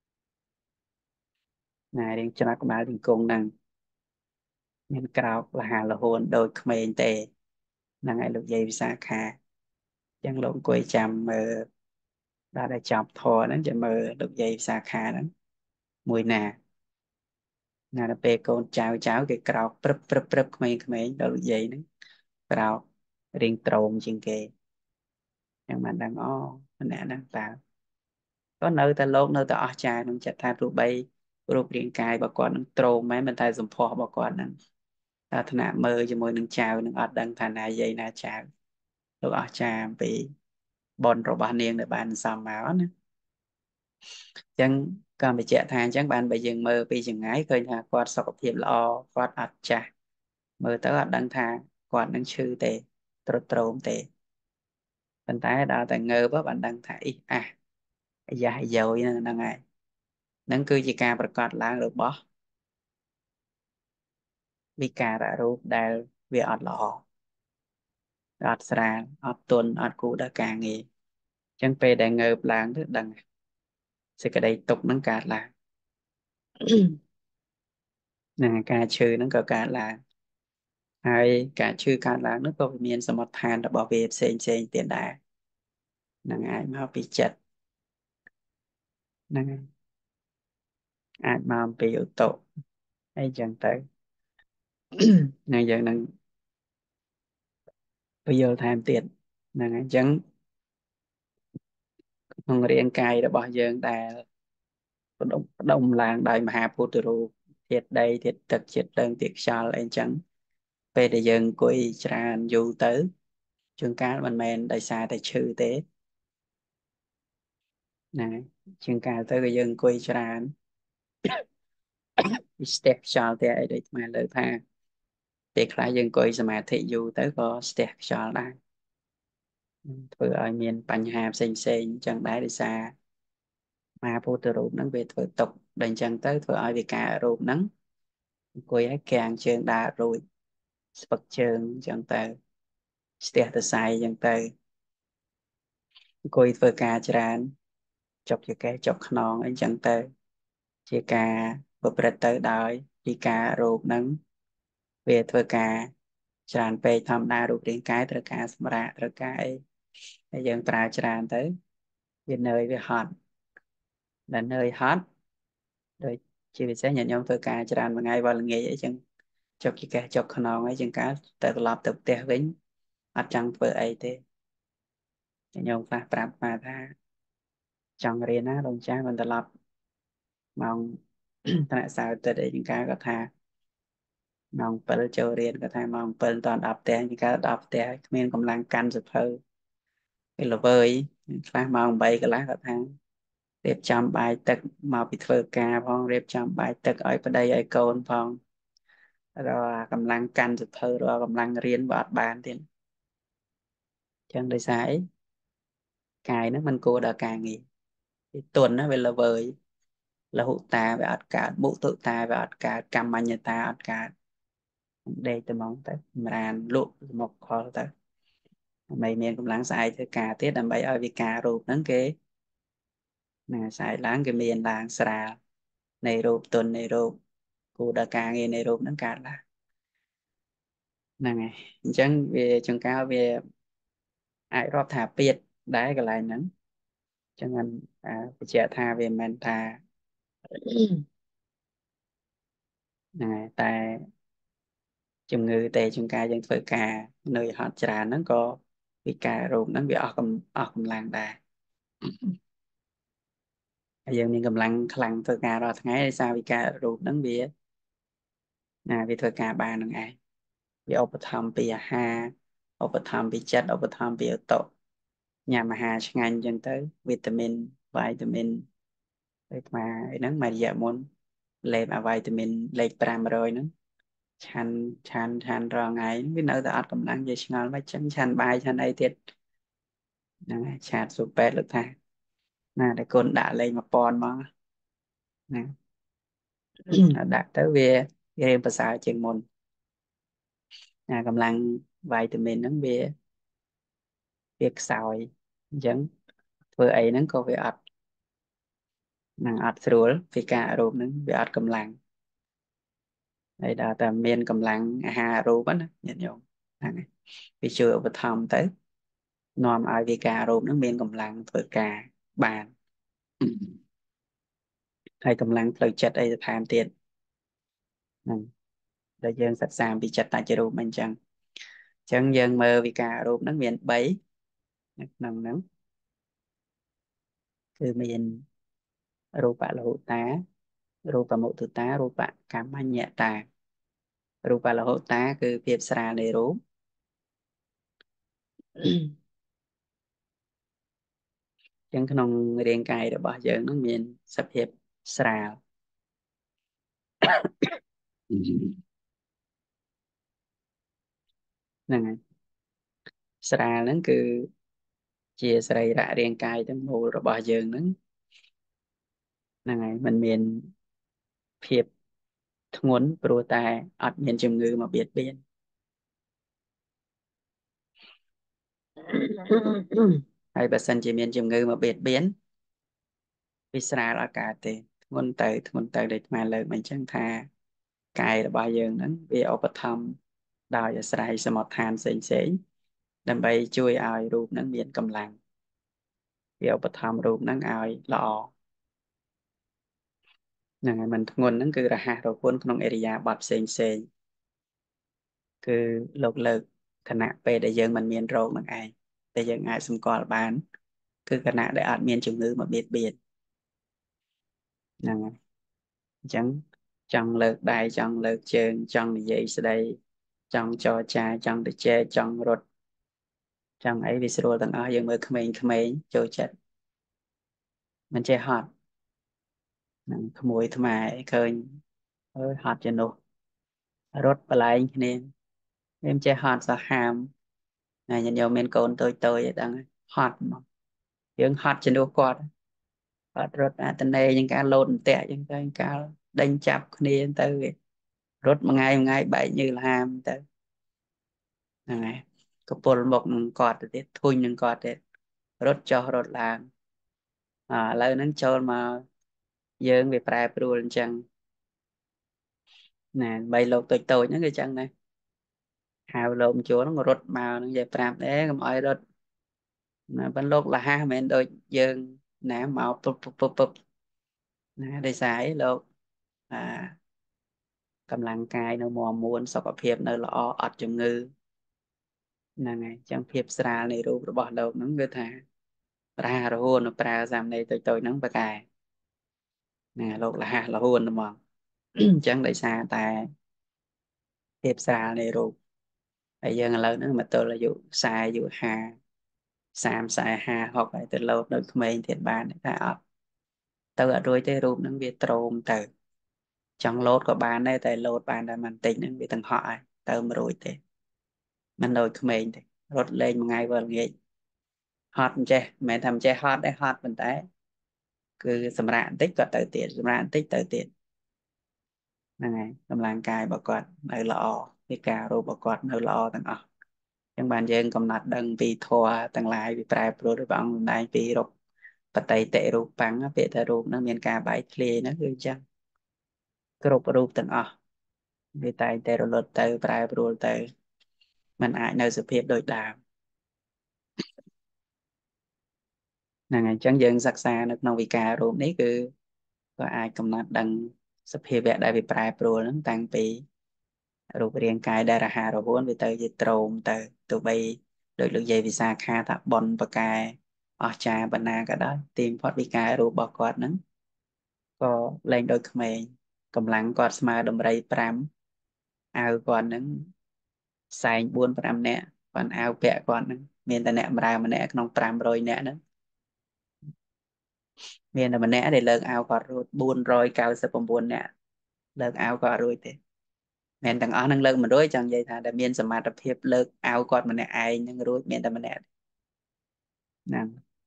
ណារៀងច្រត់ក្បាលជង្គង់ហ្នឹងមានក្រោកលះលហួនដូចក្មេងទេហ្នឹងហើយលោកយាយវិសាខាអញ្ចឹងលោកអង្គុយចាំមើលដល់តែចប់ធរហ្នឹងចាំមើលលោកយាយវិសាខាហ្នឹងមួយណាដល់ពេលកូនចៅគេក្រោកព្រឹបក្មេងដល់លោកយាយហ្នឹងក្រោករៀងត្រោមជាងគេចឹងបានដឹងអូម្នាក់ហ្នឹងតើក៏នៅតែលោកនៅតែអស្ចារ្យក្នុងចិត្តថាទោះបីរូបរាងកាយរបស់គាត់នឹងត្រោមមែនប៉ុន្តែសម្ផស្សរបស់គាត់ហ្នឹងតែថ្នាក់មើលជាមួយនឹងចៅនឹងអត់ដឹងថាណាយាយណាចៅលោកអស្ចារ្យអំពីបុណ្យរបស់នាងដែលបានសំមកណាអញ្ចឹងក៏បញ្ជាក់ថាអញ្ចឹងបានបើយើងមើលពីចម្ងាយឃើញថាគាត់សុខភាពល្អគាត់អត់ចាស់មើលទៅអត់ដឹងថាគាត់នឹងឈឺទេទ្រុឌទ្រោមទេប៉ុន្តែដល់តែងើបបានដឹងថាអ៊ីអាអាយ៉ាយោយហ្នឹងហើយហ្នឹងគឺជាការប្រកាសឡើងរបស់វិការៈរូបដែលវាអត់ល្អអត់ស្រាលអត់ទន់អត់គួរដល់ការងារអញ្ចឹងពេលដែលងើបឡើងទៅដឹងសេចក្តីទុក្ខហ្នឹងកើតឡើងនឹងការឈឺហ្នឹងក៏កើតឡើងហើយការឈឺកើតឡើងនោះក៏មានសមុទ្ឋានរបស់វាផ្សេងទៀតដែរនឹងអាចមកពីចិត្តហ្នឹងហើយអាចមកពីឧតុអីចឹងទៅនឹងយើងនឹងពយល់ថែមទៀតហ្នឹងហើយអញ្ចឹងក្នុងរាងកាយរបស់យើងដែលផ្ដុំឡើងដោយមហាពុទ្ធរូបធាតុដីធាតុទឹកជាតិទឹកធាតុខ្យល់អីចឹងពេលដែលយើងអង្គុយច្រើនយូរទៅជួនកាលមិនមែនដោយសារតែឈឺទេណាជួនកាលទៅក៏យើងអង្គុយច្រើនពីស្ទះខ្យល់តែអីដូចស្មានលើថាពេលខ្លះយើងអង្គុយសមាធិយូរទៅក៏ស្ទះខ្យល់ដែរធ្វើឲ្យមានបញ្ហាផ្សេងៗអញ្ចឹងដែរដោយសារមហាពុទ្ធរូបហ្នឹងវាធ្វើຕົកដល់អញ្ចឹងទៅធ្វើឲ្យវិការរូបហ្នឹងអង្គុយឲ្យកាំងជើងដើររួចស្ពឹកជើងអញ្ចឹងទៅស្ទះសរសៃអញ្ចឹងទៅអង្គុយធ្វើការច្រើនចុកចកេះចុកខ្នងអីចឹងទៅជាការប្រព្រឹត្តទៅដោយពីការរោគហ្នឹងវាធ្វើការច្រើនពេកធម្មតារូបរាងកាយត្រូវការសម្រាកត្រូវការអីហើយយើងប្រើច្រើនទៅវានឿយវាហត់ដល់នឿយហត់ដូចជាពិសេសញាតិញោមធ្វើការច្រើនមួយថ្ងៃវល់ល្ងាចអីចឹងចុកចកេះចុកខ្នងអីចឹងកើតទៅត្រឡប់ទៅផ្ទះវិញអត់ចង់ធ្វើអីទេញាតិញោមខ្លះប្រាប់មកថាចង់រៀនណាលោកចាស់មិនត្រឡប់ម៉ោងថ្នាក់សៅរ៍ទឹកអីជាងការគាត់ថាម៉ោង7ចូលរៀនគាត់ថាម៉ោង7តដល់ផ្ទះជាងការដល់ផ្ទះគ្មានកម្លាំងកាន់សភៅវាល្វើយខ្លះម៉ោង8កន្លះគាត់ថារៀបចំបាយទឹកមកពីធ្វើការផងរៀបចំបាយទឹកឲ្យប្តីឲ្យកូនផងរកកម្លាំងកាន់សភៅរកកម្លាំងរៀនវាអត់បានទៀតចឹងដោយសារអីកាយហ្នឹងมันគួរដល់ការងារវាទន់ណាវាល្វើយលហុតាវាអត់កើតមុទុតាវាអត់កើតកម្មញ្ញតាអត់កើតដេកទៅហ្មងទៅសម្រានលក់មកខលទៅដើម្បីមានកម្លាំងស្អែកធ្វើការទៀតដើម្បីឲ្យវិការរូបហ្នឹងគេណាស្អែកឡើងគេមានឡើងស្រាលនៃរូបទុននៃរូបគូដល់ការងារនៃរូបហ្នឹងកើតឡើងហ្នឹងហើយអញ្ចឹងវាចង្កាវាអាចរាប់ថាពាក្យដែរកន្លែងហ្នឹងអញ្ចឹងមិនបញ្ជាក់ថាវាមិនមែនថាហ្នឹងហើយតែជំងឺតែជួនកាលយើងធ្វើការនៅហត់ច្រើនហ្នឹងក៏វិការរោគហ្នឹងវាអស់កម្លាំងដែរហើយយើងមានកម្លាំងខ្លាំងធ្វើការរាល់ថ្ងៃដោយសារវិការរោគហ្នឹងវាវាធ្វើការបានហ្នឹងឯងវាឧបត្ថម្ភពីអាហារឧបត្ថម្ភពីចិត្តឧបត្ថម្ភពីឧតុញ៉ាំអាហារឆ្ងាញ់អញ្ចឹងទៅវីតាមីនវីតាមីនដូចថាអីហ្នឹងមួយរយៈមុនលេបអាវីតាមីនលេខ500ហ្នឹងឆាន់រាល់ថ្ងៃវានៅតែអត់កម្លាំងនិយាយឆ្ងល់មិនចឹងឆាន់បាយឆាន់អីទៀតហ្នឹងហើយឆាតស៊ូពេទ្យលោកថាណាតែកូនដាក់លេខ1000មកណាដាក់ទៅវារៀងប្រសើរជាងមុនកម្លាំងវីតាមីនហ្នឹងវាខ្សោយអញ្ចឹងធ្វើអីហ្នឹងក៏វាអត់ស្រួលពីការរូបហ្នឹងវាអត់កម្លាំងហើយដល់តែមានកម្លាំងអាហាររូបណាញាតិញោមហ្នឹងហើយវាជួយឧបត្ថម្ភទៅនាំឲ្យវិការរូបហ្នឹងមានកម្លាំងធ្វើការបានហើយកម្លាំងផ្លូវចិត្តអីទៅថែមទៀតហ្នឹងដែលយើងសិក្សាពីចិត្តតជារូបមិនអញ្ចឹងយើងមើលវិការរូបហ្នឹងមាន3ក្នុងហ្នឹងគឺមានរូបលហុតារូបមុទតារូបកម្មញ្ញតារូបលហុតាគឺភាពស្រាលនៃរូបចឹងក្នុងរាងកាយរបស់យើងហ្នឹងមានសភាពស្រាលហ្នឹងហើយស្រាលហ្នឹងគឺជាសរីរៈរាងកាយទាំងមូលរបស់យើងហ្នឹងហើយมันមានភាពធ្ងន់ព្រោះតែអត់មានជំងឺមកបៀតបៀនហើយបើសិនជាមានជំងឺមកបៀតបៀនវាស្រាលអត់កើតទេធ្ងន់ទៅដូចស្មាលើកមកអញ្ចឹងថាកាយរបស់យើងហ្នឹងវាឧបត្ថម្ភដោយអាស្រ័យសមុដ្ឋានផ្សេងដើម្បីជួយឲ្យរូបហ្នឹងមានកម្លាំងវាឧបត្ថម្ភរូបហ្នឹងឲ្យល្អហ្នឹងហើយមិនធ្ងន់ហ្នឹងគឺរហ័សរហួនក្នុងអេរិយាបថផ្សេងគឺលោកលើកខណៈពេលដែលយើងមិនមានរោគនឹងឯងតែយើងអាចសម្គាល់បានគឺខណៈដែលអត់មានជំងឺមកបៀតបៀនហ្នឹងហើយអញ្ចឹងចង់លើកដៃចង់លើកជើងចង់និយាយស្ដីចង់ចរចាចង់ទៅជែកចង់រត់ចង់អីវាស្រួលទាំងអស់យើងមើលក្មេងចូលចិត្តមិនចេះហត់ហ្នឹងក្មួយថ្មឃើញអើយហត់ជានោះរត់បលែងគ្នា em chơi hot sao ham này nhận nhiều men cồn tôi đang hot mà tiếng hot trên đôi quạt hot rốt tên này những cái lộn tệ những cái đánh chậpគ្នាtới rốt một ngày bảy như là ham tới này có bồn một cọt để thui những cọt để rốt cho rốt làm lời nó cho mà dương về prai pro chẳng nè bay lột tôi những cái chân này hào lộn chúa nó rốt màu nó về pram đấy không ai rốt bên lột là ha men đôi dương nè màu pụp nè để xài lột à កម្លាំងកាយនៅមាំមួនសុខភាពនៅល្អអត់ជំងឺហ្នឹងហើយចឹងភាពស្រាលនៃរូបរបស់លោកហ្នឹងគឺថាប្រារហូនប្រើសាមណេរតូចហ្នឹងប្រកែណាលោកលះរហូនហ្មងអញ្ចឹងដោយសារតែភាពស្រាលនៃរូបហើយយើងឥឡូវហ្នឹងមកទល់អាយុ40អាយុ50 30 40 60ហើយទៅលោតដូចក្មេងទៀតបានតែអត់ទៅអត់រួចទេរូបហ្នឹងវាទ្រោមទៅចង់លោតក៏បានដែរតែលោតបានតែបន្តិចហ្នឹងវាទាំងហក់ហើយទៅមិនរួចទេមិនដូចក្មេងទេរត់លេងមួយថ្ងៃវល់ងាយហត់អញ្ចេះមិនមែនថាមិនចេះហត់ដែរហត់ប៉ុន្តែគឺសម្រាប់បន្តិចក៏ទៅទៀតសម្រាប់បន្តិចទៅទៀតហ្នឹងហើយកម្លាំងកាយរបស់គាត់នៅល្អពីការរូបរបស់គាត់នៅល្អទាំងអស់ចឹងបានយើងកំណត់ដឹងពីធម៌ទាំងឡាយពីប្រែប្រួលរបស់អង្គសម្ដែងពីរូបបតីតិរូបបាំងពាក្យថារូបហ្នឹងមានការបែកធ្លាយហ្នឹងគឺអញ្ចឹងគ្រប់រូបទាំងអស់វាតែងតែរលត់ទៅប្រែប្រួលទៅมันអាចនៅសភាពដូចដើមហ្នឹងហើយអញ្ចឹងយើងសិក្សានៅក្នុងវិការរូបនេះគឺក៏អាចកំណត់ដឹងសភាវៈដែលវាប្រែប្រួលហ្នឹងតាំងពីរូបរាងកាយដែលរហ័សរហួនវាទៅជាទ្រោមទៅទោះបីដោយលោកយាយវិសាខាថាបនបកែអស្ចារ្យបណ្ណាក៏ដោយទីបំផុតវិការរូបរបស់គាត់ហ្នឹងក៏លែងដូចក្មេងកម្លាំងគាត់ស្មើដំរី5អាវគាត់ហ្នឹងសែង4 5នាក់គាត់អាវពាក់គាត់ហ្នឹងមានតែអ្នកបម្រើម្នាក់ក្នុង500នាក់ហ្នឹងមានតែម្នាក់ដែលលើកអាវគាត់រួច499នាក់លើកអាវគាត់រួចទេមែនទាំងអស់នឹងលើកមិនរួចចង់និយាយថាដែលមានសមត្ថភាពលើកអាវគាត់ម្នាក់ឯងនឹងរួចមានតែម្នាក់ហ្នឹង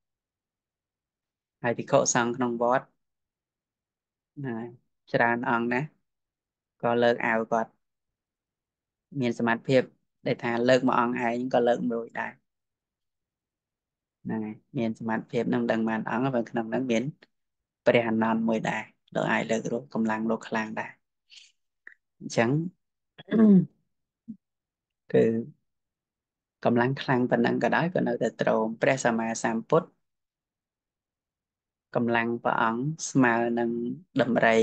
ហើយភិក្ខុសង្ឃក្នុងវត្តណាច្រើនអង្គណាក៏លើកអាវគាត់មានសមត្ថភាពដែលថាលើកមួយអង្គឯងក៏លើកមិនរួចដែរហ្នឹងហើយមានសមត្ថភាពនឹងដឹងបានអង្គហើយក្នុងហ្នឹងមានព្រះអនន្តមួយដែរលោកអាចលើករួចកម្លាំងលោកខ្លាំងដែរអញ្ចឹងគឺកម្លាំងខ្លាំងប៉ុណ្ណឹងក៏ដោយក៏នៅតែទ្រោមព្រះសម្មាសម្ពុទ្ធកម្លាំងព្រះអង្គស្មើនឹងដំរី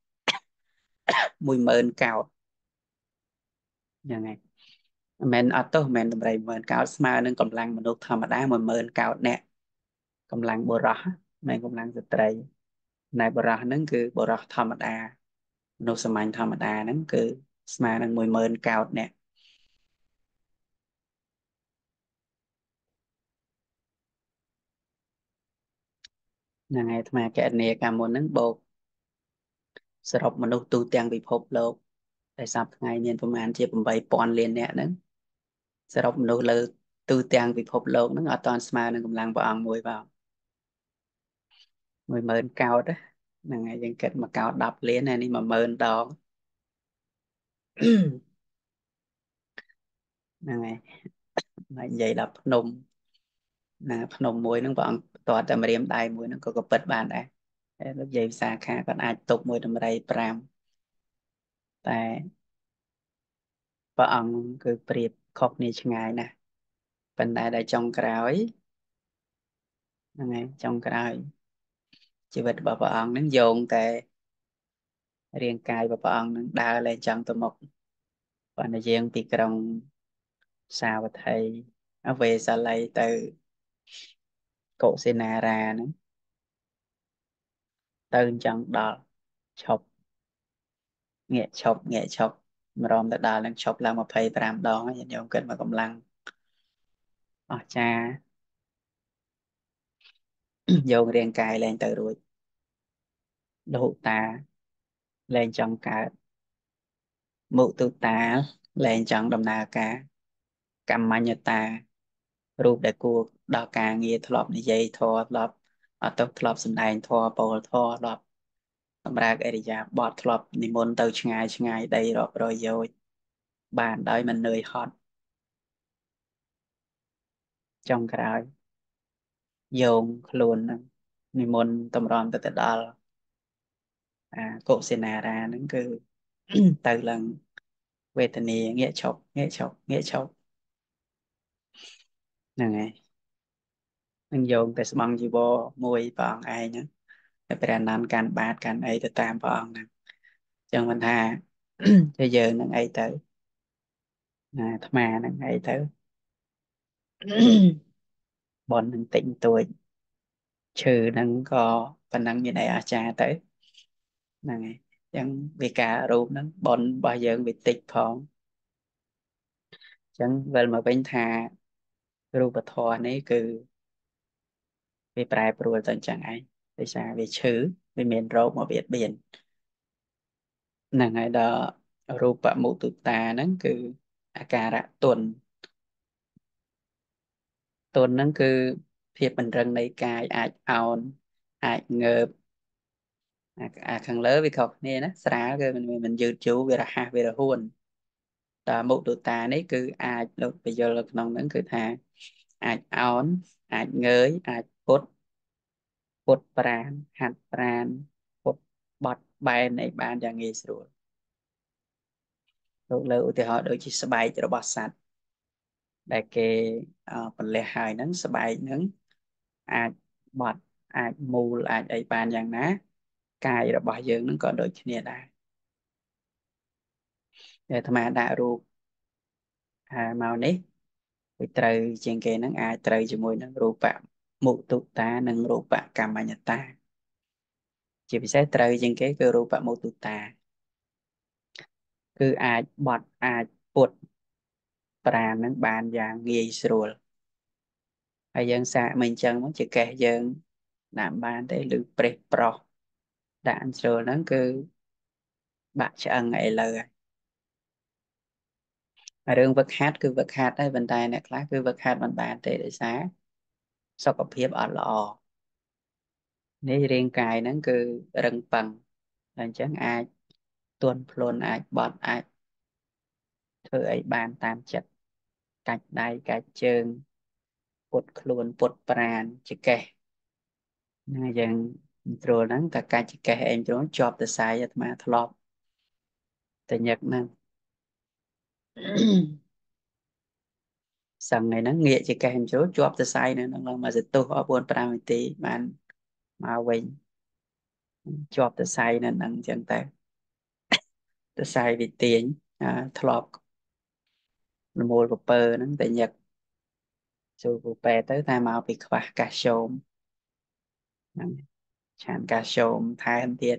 10000កោដហ្នឹងហើយមិនមែនអត់ទោសមិនមែនដំរី10000កោដស្មើនឹងកម្លាំងមនុស្សធម្មតា10000កោដអ្នកកម្លាំងបុរសមិនមែនកម្លាំងស្ត្រីណែបុរសហ្នឹងគឺបុរសធម្មតាមនុស្សសាមញ្ញធម្មតាហ្នឹងគឺស្មើនឹង10000កោដអ្នកហ្នឹងហើយអាត្មាកណនីកាលមុនហ្នឹងបូកសរុបមនុស្សទូទាំងពិភពលោកដែលសប្តាហ៍ថ្ងៃមានប្រមាណជា8000លាននាក់ហ្នឹងសរុបមនុស្សលើទូទាំងពិភពលោកហ្នឹងអត់តាន់ស្មើនឹងកម្លាំងព្រះអង្គមួយបង10000កោដហ្នឹងហើយយើងគិតមកកោដ10លានហើយនេះ10000ដងហ្នឹងហើយមកនិយាយដល់ភ្នំណាភ្នំមួយហ្នឹងព្រះអង្គតើតែម្រាមដៃមួយហ្នឹងក៏ពិតបានដែរហើយលោកយាយវិសាខាគាត់អាចទប់មួយដំរី5តែព្រះអង្គគឺប្រៀបខុសគ្នាឆ្ងាយណាស់ប៉ុន្តែដល់ចុងក្រោយហ្នឹងហើយចុងក្រោយជីវិតរបស់ព្រះអង្គហ្នឹងយោងតែរាងកាយរបស់ព្រះអង្គហ្នឹងដើរលែងចង់ទៅមុខប៉ុន្តែយើងពីក្រុងសាវត្ថីអវេសាល័យទៅកុសិនារាហ្នឹងទៅអញ្ចឹងដល់ឈប់ងាកឈប់ម្រំទៅដល់នឹងឈប់ឡើង25ដងញាតិញោមគិតមកកម្លាំងអស្ចារ្យយករាងកាយលែងទៅរួចលោតាលែងចង់កើតមុទុតា lên chẳng đầm nào cả cầm mà nhật taรูปដែលគួរដល់ការងារធ្លាប់និយាយធម៌ធ្លាប់អត់ទៅធ្លាប់សម្ដែងធម៌ពោលធម៌ធ្លាប់សម្រាប់អរិយាបថធ្លាប់និមន្តទៅឆ្ងាយឆ្ងាយដីរាប់រយយោជន៍បានដោយមិននឿយហត់ចុងក្រោយយោងខ្លួនហ្នឹងនិមន្តតម្រាំទៅដល់កុសិនារាហ្នឹងគឺ ទៅឡើងវេទនាងាកឈប់ងាកឈប់ងាកឈប់ហ្នឹងហើយនឹងយោងតែស្បង់ជីវរមួយព្រះអង្គឯងហ្នឹងតែព្រះអនន្តកាន់បាតកាន់អីទៅតាមព្រះអង្គហ្នឹងចឹងមិនថា ទៅយើងនឹងអីទៅអាត្មានឹងអីទៅ បននឹងតិចតួចឈឺហ្នឹងក៏ប៉ុណ្ណឹងមានអីអាចារ្យទៅហ្នឹងហើយចឹងវាការរូបហ្នឹងបនរបស់យើងវាតិចផងចឹងវិលមកវិញថារូបធម៌នេះគឺវាប្រែប្រួលទៅចឹងឯងដោយសារវាឈឺវាមានរោគមកបៀតបៀនហ្នឹងហើយដល់រូបមុទុតាហ្នឹងគឺអាការៈទន់ហ្នឹងគឺភាពមិនរឹងនៃកាយអាចអោនអាចងើបខាងលើវាខុសគ្នាណាស្រាលគឺមិនយឺតយូរវារហ័សវារហួនតែមុទុតានេះគឺអាចលោកបញ្យល់ក្នុងហ្នឹងគឺថាអាចអោនអាចងើយអាចពុតប្រានហាត់ប្រានពុតបត់បែនអីបានយ៉ាងងាយស្រួលលោកលើឧទាហរណ៍ដូចជាស្បែករបស់សត្វដែលគេបន្លះហើយហ្នឹងស្បែកហ្នឹងអាចបត់អាចមូលអាចអីបានយ៉ាងណាកាយរបស់យើងហ្នឹងក៏ដូចគ្នាដែរតែអាត្មាដាក់រូបមកនេះវាត្រូវជាងគេហ្នឹងអាចត្រូវជាមួយនឹងរូបមុទុតានិងរូបកម្មញ្ញតាជាពិសេសត្រូវជាងគេគឺរូបមុទុតាគឺអាចបត់អាចពុតប្រាណនឹងបានយ៉ាងងាយស្រួលហើយយើងសាកមិនអញ្ចឹងមកជាកេះយើងដាក់បានទេឬប្រេះប្រោះដាក់អញ្ជ្រុលហ្នឹងគឺបាក់ឆ្អឹងអីលើហើយរឿងវឹកហាត់គឺវឹកហាត់ដែរប៉ុន្តែអ្នកខ្លះគឺវឹកហាត់មិនបានទេដោយសារសុខភាពអត់ល្អនេះរាងកាយហ្នឹងគឺរឹងប៉ឹងតែអញ្ចឹងអាចទន់ភ្លន់អាចបត់អាចធ្វើអីបានតាមចិត្តកាច់ដៃកាច់ជើងពុតខ្លួនពុតប្រាណចកេះហ្នឹងយើងត្រួលហ្នឹងតែកាច់ចកេះឯងត្រួលជាប់ទៅសាយអាត្មាធ្លាប់តែញឹកហ្នឹងសឹងថ្ងៃហ្នឹងងាកចកេះឯងត្រួលជាប់ទៅសាយនៅហ្នឹងឡើងមកសន្ទុះអស់4 5នាទីបានមកវិញជាប់ទៅសាយនៅហ្នឹងអញ្ចឹងតែទៅសាយវិទាញធ្លាប់រមូលពពើហ្នឹងតែញឹកចូលពូប៉ែទៅតែមកពីខ្វះកាល់ស្យូមហ្នឹងឆានកាល់ស្យូមថែមទៀត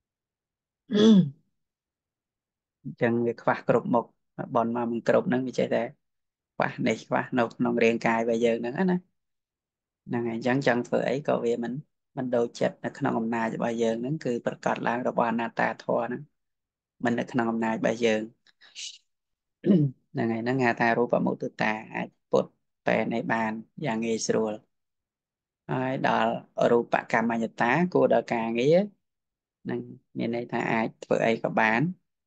អញ្ចឹងវាខ្វះគ្រប់មុខបនមកមិនគ្រប់ហ្នឹងវាចេះតែខ្វះនេះខ្វះនៅក្នុងរាងកាយរបស់យើងហ្នឹងណាហ្នឹងហើយអញ្ចឹងចង់ធ្វើអីក៏វាមិនដូចចិត្តនៅក្នុងអំណាចរបស់យើងហ្នឹងគឺប្រកាសឡើងរបស់អនត្តាធម៌ហ្នឹងមិននៅក្នុងអំណាចរបស់យើងហ្នឹងហើយហ្នឹងហៅថារូបមុទតាអាចពុតបែនឲ្យបានយ៉ាងងាយស្រួលហើយដល់រូបកម្មញ្ញតាគួរដល់ការងារនឹងមានន័យថាអាចធ្វើអីក៏បាន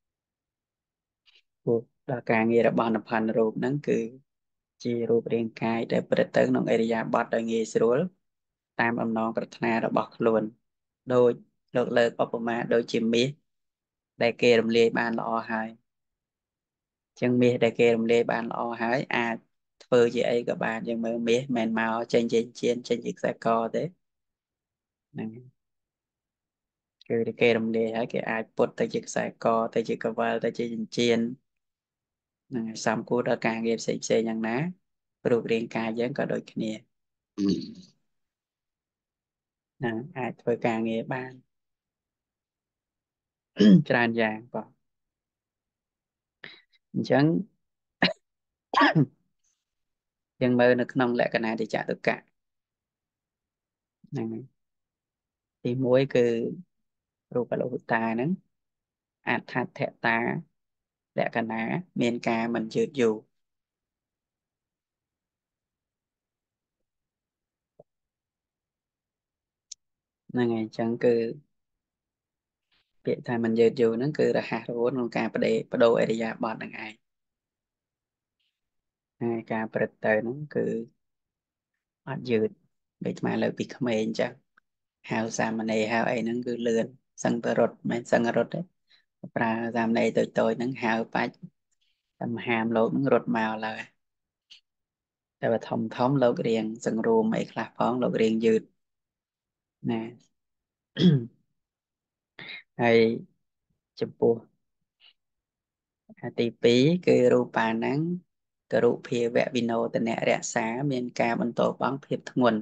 ព្រោះដល់ការងាររបស់និព្វានរូបហ្នឹងគឺជារូបរាងកាយដែលប្រព្រឹត្តទៅក្នុងអរិយាបថដោយងាយស្រួលតាមអំណងប្រាថ្នារបស់ខ្លួនដោយលោកលើកឧបមាដូចជាមាសដែលគេរំលាយបានល្អហើយចឹងមាសដែលគេរំលាយបានល្អហើយអាចធ្វើជាអីក៏បានយើងមើលមាសមិនមកចេញជាជៀនចេញជាខ្សែកទេហ្នឹងគឺគេរំលាយហើយគេអាចពុតទៅជាខ្សែកទៅជាកវិលទៅជាចិញ្ចៀនហ្នឹងហើយសំគួរដល់ការងារផ្សេងយ៉ាងណារូបរាងកាយយើងក៏ដូចគ្នាហ្នឹងអាចធ្វើការងារបានច្រើនយ៉ាងបងអញ្ចឹងយើងមើលនៅក្នុងលក្ខណៈតិចតុកៈហ្នឹងហើយទី1គឺរូបលោហតាហ្នឹងអដ្ឋដ្ឋតា lẽ cả ná miền ca mình chưa dù nên ngày chẳng cứ việc thay mình chưa dù nó cứ là hạt rồi nó ca bà đồ area bọt đằng ai ngay ca bà tới nó cứ bọt dư để mà lời bị khám ên chắc hào xa mà này hào ấy nó cứ lươn sân tờ rột mấy sân rột đấy và giảm này tôi nó hào bách tầm hàm lỗ nó rột màu làแต่ว่าทอมโลกเรียงสังรูมไอ้คลาพ้องโลกเรียงยืดนะ ហើយចំពោះទី2គឺរូបាហ្នឹងគរុភាវៈវិណោទនៈរក្សាមានការបន្តបងភាពធ្ងន់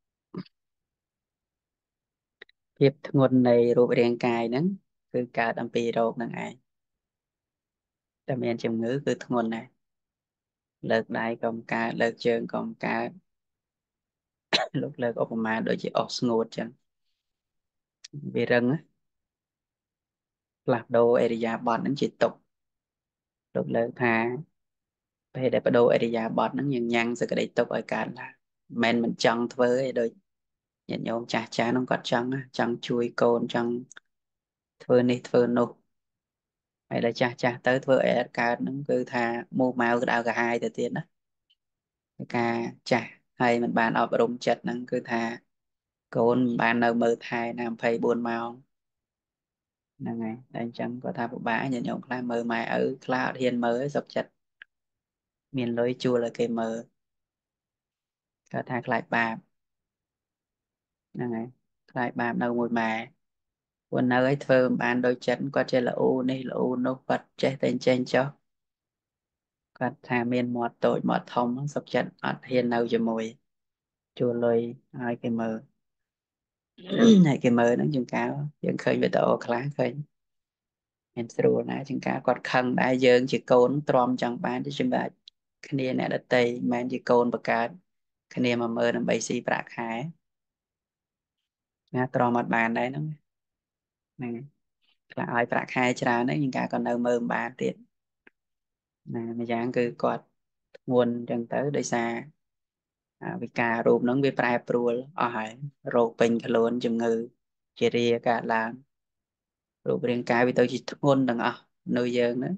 ភាពធ្ងន់នៃរូបរាងកាយហ្នឹងគឺកើតអំពីរោគហ្នឹងឯងតែមានជំងឺគឺធ្ងន់ដែរលើកដៃក៏មិនកើតលើកជើងក៏មិនកើតលោកលើកឧបមាដូចជាអស់ស្ងួតចឹងវារឹងណាផ្លាស់ប្ដូរអេរិយាបថហ្នឹងជាទុក្ខលោកលើកថាពេលដែលបដូរអេរិយាបថហ្នឹងយើងញ៉ាំងសេចក្តីទុក្ខឲ្យកើតឡើងមិនចង់ធ្វើឯដូចញាតិញោមចាស់ហ្នឹងគាត់ចង់ជួយកូនចង់ធ្វើនេះធ្វើនោះហើយដល់ចាស់ទៅធ្វើអីអត់កើតហ្នឹងគឺថាមូម៉ៅក្តៅក្រហាយទៅទៀតណាការចាស់ហើយមិនបានអប់រំចិត្តហ្នឹងគឺថាកូនមិនបាននៅមើលថែណា24ម៉ោងហ្នឹងហើយតែអញ្ចឹងគាត់ថាពិបាកញាតិញោមខ្លះមើលម៉ែឪខ្លះអត់ហ៊ានមើលសុខចិត្តមានលុយជួលឲ្យគេមើលគាត់ថាខ្លាចបាបហ្នឹងហើយខ្លាចបាបនៅមួយម៉ែគាត់នៅឲ្យធ្វើមិនបានដូចចិត្តគាត់ចេះល្អនេះល្អនោះគាត់ចេះតែចេញចុះគាត់ថាមានមាត់តូចមាត់ធំសុខចិត្តអត់ហ៊ាននៅជាមួយជួលលុយឲ្យគេមើលហើយគេមើលហ្នឹងជួនកាលយើងឃើញវីដេអូខ្លះឃើញមានស្រួលណាជួនកាលគាត់ខឹងដែរយើងជាកូនទ្រាំចង់បានទៅសម្រាប់គ្នាអ្នកដតីមិនមែនជាកូនបង្កើតគ្នាមកមើលដើម្បីស៊ីប្រាក់ខែណាទ្រាំអត់បានដែរហ្នឹងហ្នឹងខ្លះឲ្យប្រាក់ខែច្រើនហ្នឹងជួនកាលក៏នៅមើលមិនបានទៀតណាម្យ៉ាងគឺគាត់ធ្ងន់អញ្ចឹងទៅដោយសារវិការរូបហ្នឹងវាប្រែប្រួលអស់ហើយរោគពេញខ្លួនជំងឺជារាកើតឡើងរូបរាងកាយវាទៅជាធ្ងន់ទាំងអស់នៅយើងហ្នឹង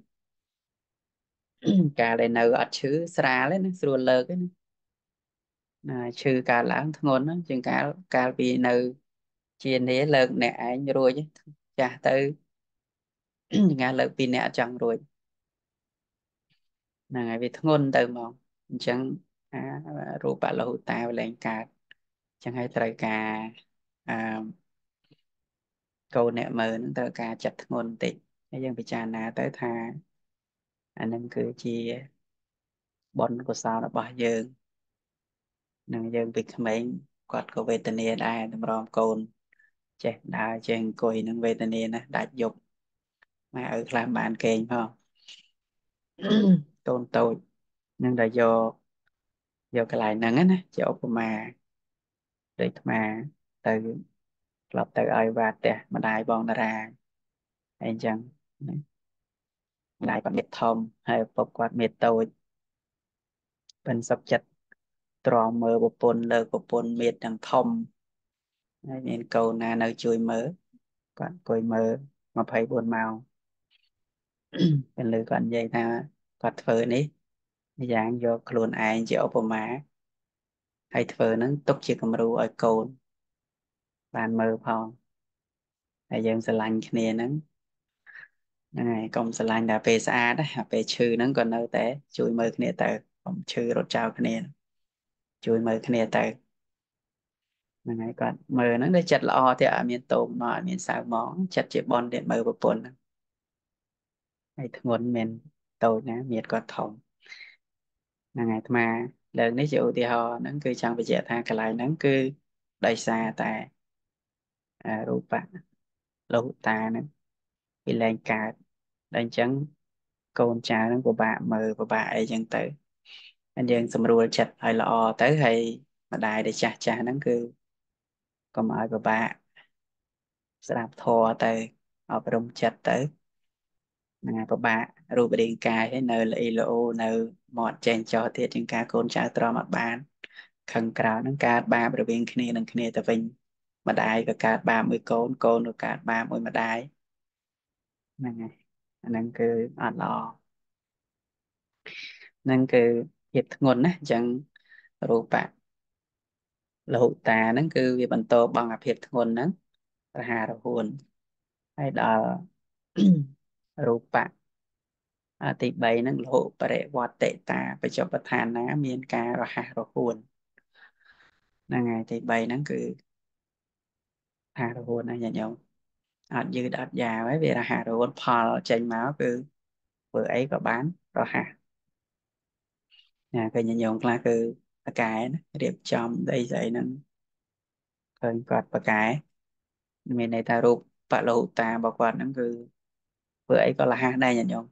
កាលដែលនៅអត់ឈឺស្រាលទេណាស្រួលលើកទេណាឈឺកើតឡើងធ្ងន់ហ្នឹងជាងកាលពីនៅជានេះលើកអ្នកឯងរួចចាស់ទៅថ្ងៃលើកពីអ្នកអត់ចង់រួចហ្នឹងហើយវាធ្ងន់ទៅហ្មងអញ្ចឹងរូបលោហុតាវលែងកើតអញ្ចឹងហើយត្រូវការអឺកូនអ្នកមើលហ្នឹងត្រូវការចាត់ធ្ងន់បន្តិចហើយយើងពិចារណាទៅថាអានឹងគឺជាបុណ្យកុសលរបស់យើងនឹងយើងពីក្មេងគាត់ក៏វេទនាដែរតម្រាំកូនចេះដើរចេះអង្គុយនឹងវេទនាណាដាច់យប់ម៉ែឪខ្លះបានកេងផងកូនតូចនឹងតែយកកន្លែងហ្នឹងណាជាឧបមាដូចអាត្មាទៅធ្លាប់ទៅឲ្យវត្តផ្ទះម្ដាយបងតារាហើយអញ្ចឹងណាម្ដាយគាត់មានធំហើយឪពុកគាត់មានតូចប៉ិនសុខចិត្តទ្រាំមើលប្រពន្ធលើប្រពន្ធមានទាំងធំហើយមានកូនណានៅជួយមើលគាត់អង្គុយមើល24ម៉ោងពេលលើគាត់និយាយថាគាត់ធ្វើនេះម្យ៉ាងយកខ្លួនឯងជាឧបមាហើយធ្វើហ្នឹងទុកជាគំរូឲ្យកូនបានមើលផងហើយយើងស្រឡាញ់គ្នាហ្នឹងហ្នឹងហើយកុំស្រឡាញ់តែពេលស្អាតណាពេលឈឺហ្នឹងក៏នៅតែជួយមើលគ្នាទៅកុំឈឺរត់ចោលគ្នាជួយមើលគ្នាទៅហ្នឹងហើយគាត់មើលហ្នឹងដូចចិត្តល្អទៀតអត់មានតោមមកអត់មានសៅហ្មងចិត្តជាបនទៀតមើលប្រពន្ធហើយធ្ងន់មានតូចណាមានគាត់ធំហ្នឹងហើយអាត្មាលើកនេះជាឧទាហរណ៍ហ្នឹងគឺចង់បញ្ជាក់ថាកន្លែងហ្នឹងគឺដោយសារតែរូបៈលោហុតាហ្នឹងវាលែងកើតដល់អញ្ចឹងកូនចៅហ្នឹងពិបាកមើលពិបាកអីចឹងទៅហើយយើងសម្រួលចិត្តឲ្យល្អទៅហើយម្ដាយដែលចាស់ហ្នឹងគឺកុំឲ្យពិបាកស្ដាប់ធម៌ទៅអប់រំចិត្តទៅប្របាក់រូបរាងកាយហើយនៅល្អីល្អនៅមាត់ចេញចោលទៀតជាងការកូនចៅទ្រាំអត់បានខឹងក្រោធហ្នឹងកើតបាបរវាងគ្នានឹងគ្នាទៅវិញម្ដាយក៏កើតបាបមួយកូនកូនក៏កើតបាបមួយម្ដាយហ្នឹងហើយអាហ្នឹងគឺអត់ល្អហ្នឹងគឺភាពធ្ងន់ណាអញ្ចឹងរូបៈលហុតាហ្នឹងគឺវាបន្តបង់អាភាពធ្ងន់ហ្នឹងរហ័សរហួនហើយដល់ រូបៈទី3ហ្នឹងលហុបរិវត្តតាបច្ចុប្បន្នឋានណាមានការរហ័សរហួនហ្នឹងហើយទី3ហ្នឹងគឺរហ័សរហួនណាញាតិញោមអត់យឺតអត់យ៉ាវហើយវារហ័សរហួនផលចេញមកគឺធ្វើអីក៏បានរហ័សណាគឺញាតិញោមខ្លះគឺប្រកែណារៀបចំដីស្អីហ្នឹងឃើញគាត់ប្រកែមានន័យថារូបបលហុតារបស់គាត់ហ្នឹងគឺធ្វើអីក៏រហ័សដែរញាតិញោម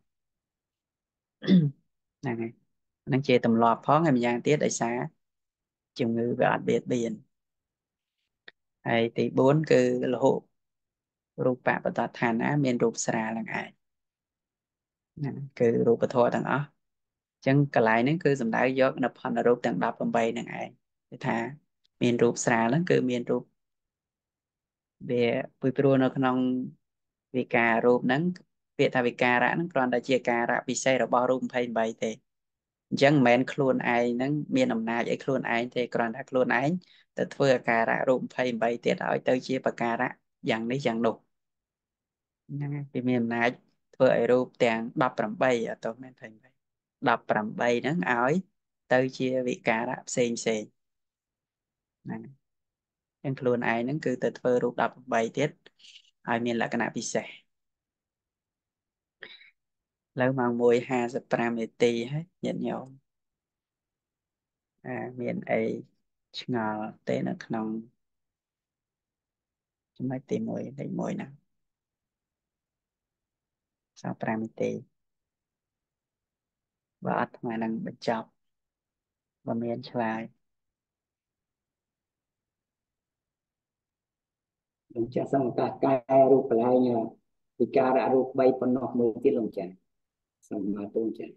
ហ្នឹងហើយហ្នឹងជាទម្លាប់ផងហើយម្យ៉ាងទៀតដោយសារជំងឺវាអត់បៀតបៀនហើយទី4គឺលហុរូបបតដ្ឋានណាមានរូបស្រាលហ្នឹងឯងហ្នឹងគឺរូបធម៌ទាំងអស់អញ្ចឹងកន្លែងហ្នឹងគឺសំដៅយកនៅផនរូបទាំង18ហ្នឹងឯងគឺថាមានរូបស្រាលហ្នឹងគឺមានរូបវាពីព្រោះនៅក្នុងវិការរូបហ្នឹងពាក្យថាវិការៈហ្នឹងគ្រាន់តែជាការៈពិសេសរបស់រូប28ទេអញ្ចឹងមិនមែនខ្លួនឯងហ្នឹងមានអំណាចអីខ្លួនឯងទេគ្រាន់តែខ្លួនឯងទៅធ្វើអាការៈរូប28ទៀតឲ្យទៅជាបការៈយ៉ាងនេះយ៉ាងនោះហ្នឹងហើយវាមានអំណាចធ្វើឲ្យរូបទាំង18អត់ទៅមែន28ហ្នឹងឲ្យទៅជាវិការៈផ្សេងផ្សេងហ្នឹងអញ្ចឹងខ្លួនឯងហ្នឹងគឺទៅធ្វើរូប18ទៀតឲ្យមានលក្ខណៈពិសេសលើម៉ោង1:55នាទីហើយញាតិញោមមានអីឆ្ងល់ទេនៅក្នុងចំណុចទី1លេខ1ហ្នឹង45នាទីបើអត់ថ្ងៃហ្នឹងបញ្ចប់បើមានឆ្លើយលោកចាស់សង្កតកែរូបកន្លែងវិការៈរូប3ប៉ុណ្ណោះមួយទៀតលោកចាស់សម្មាទូនចាស់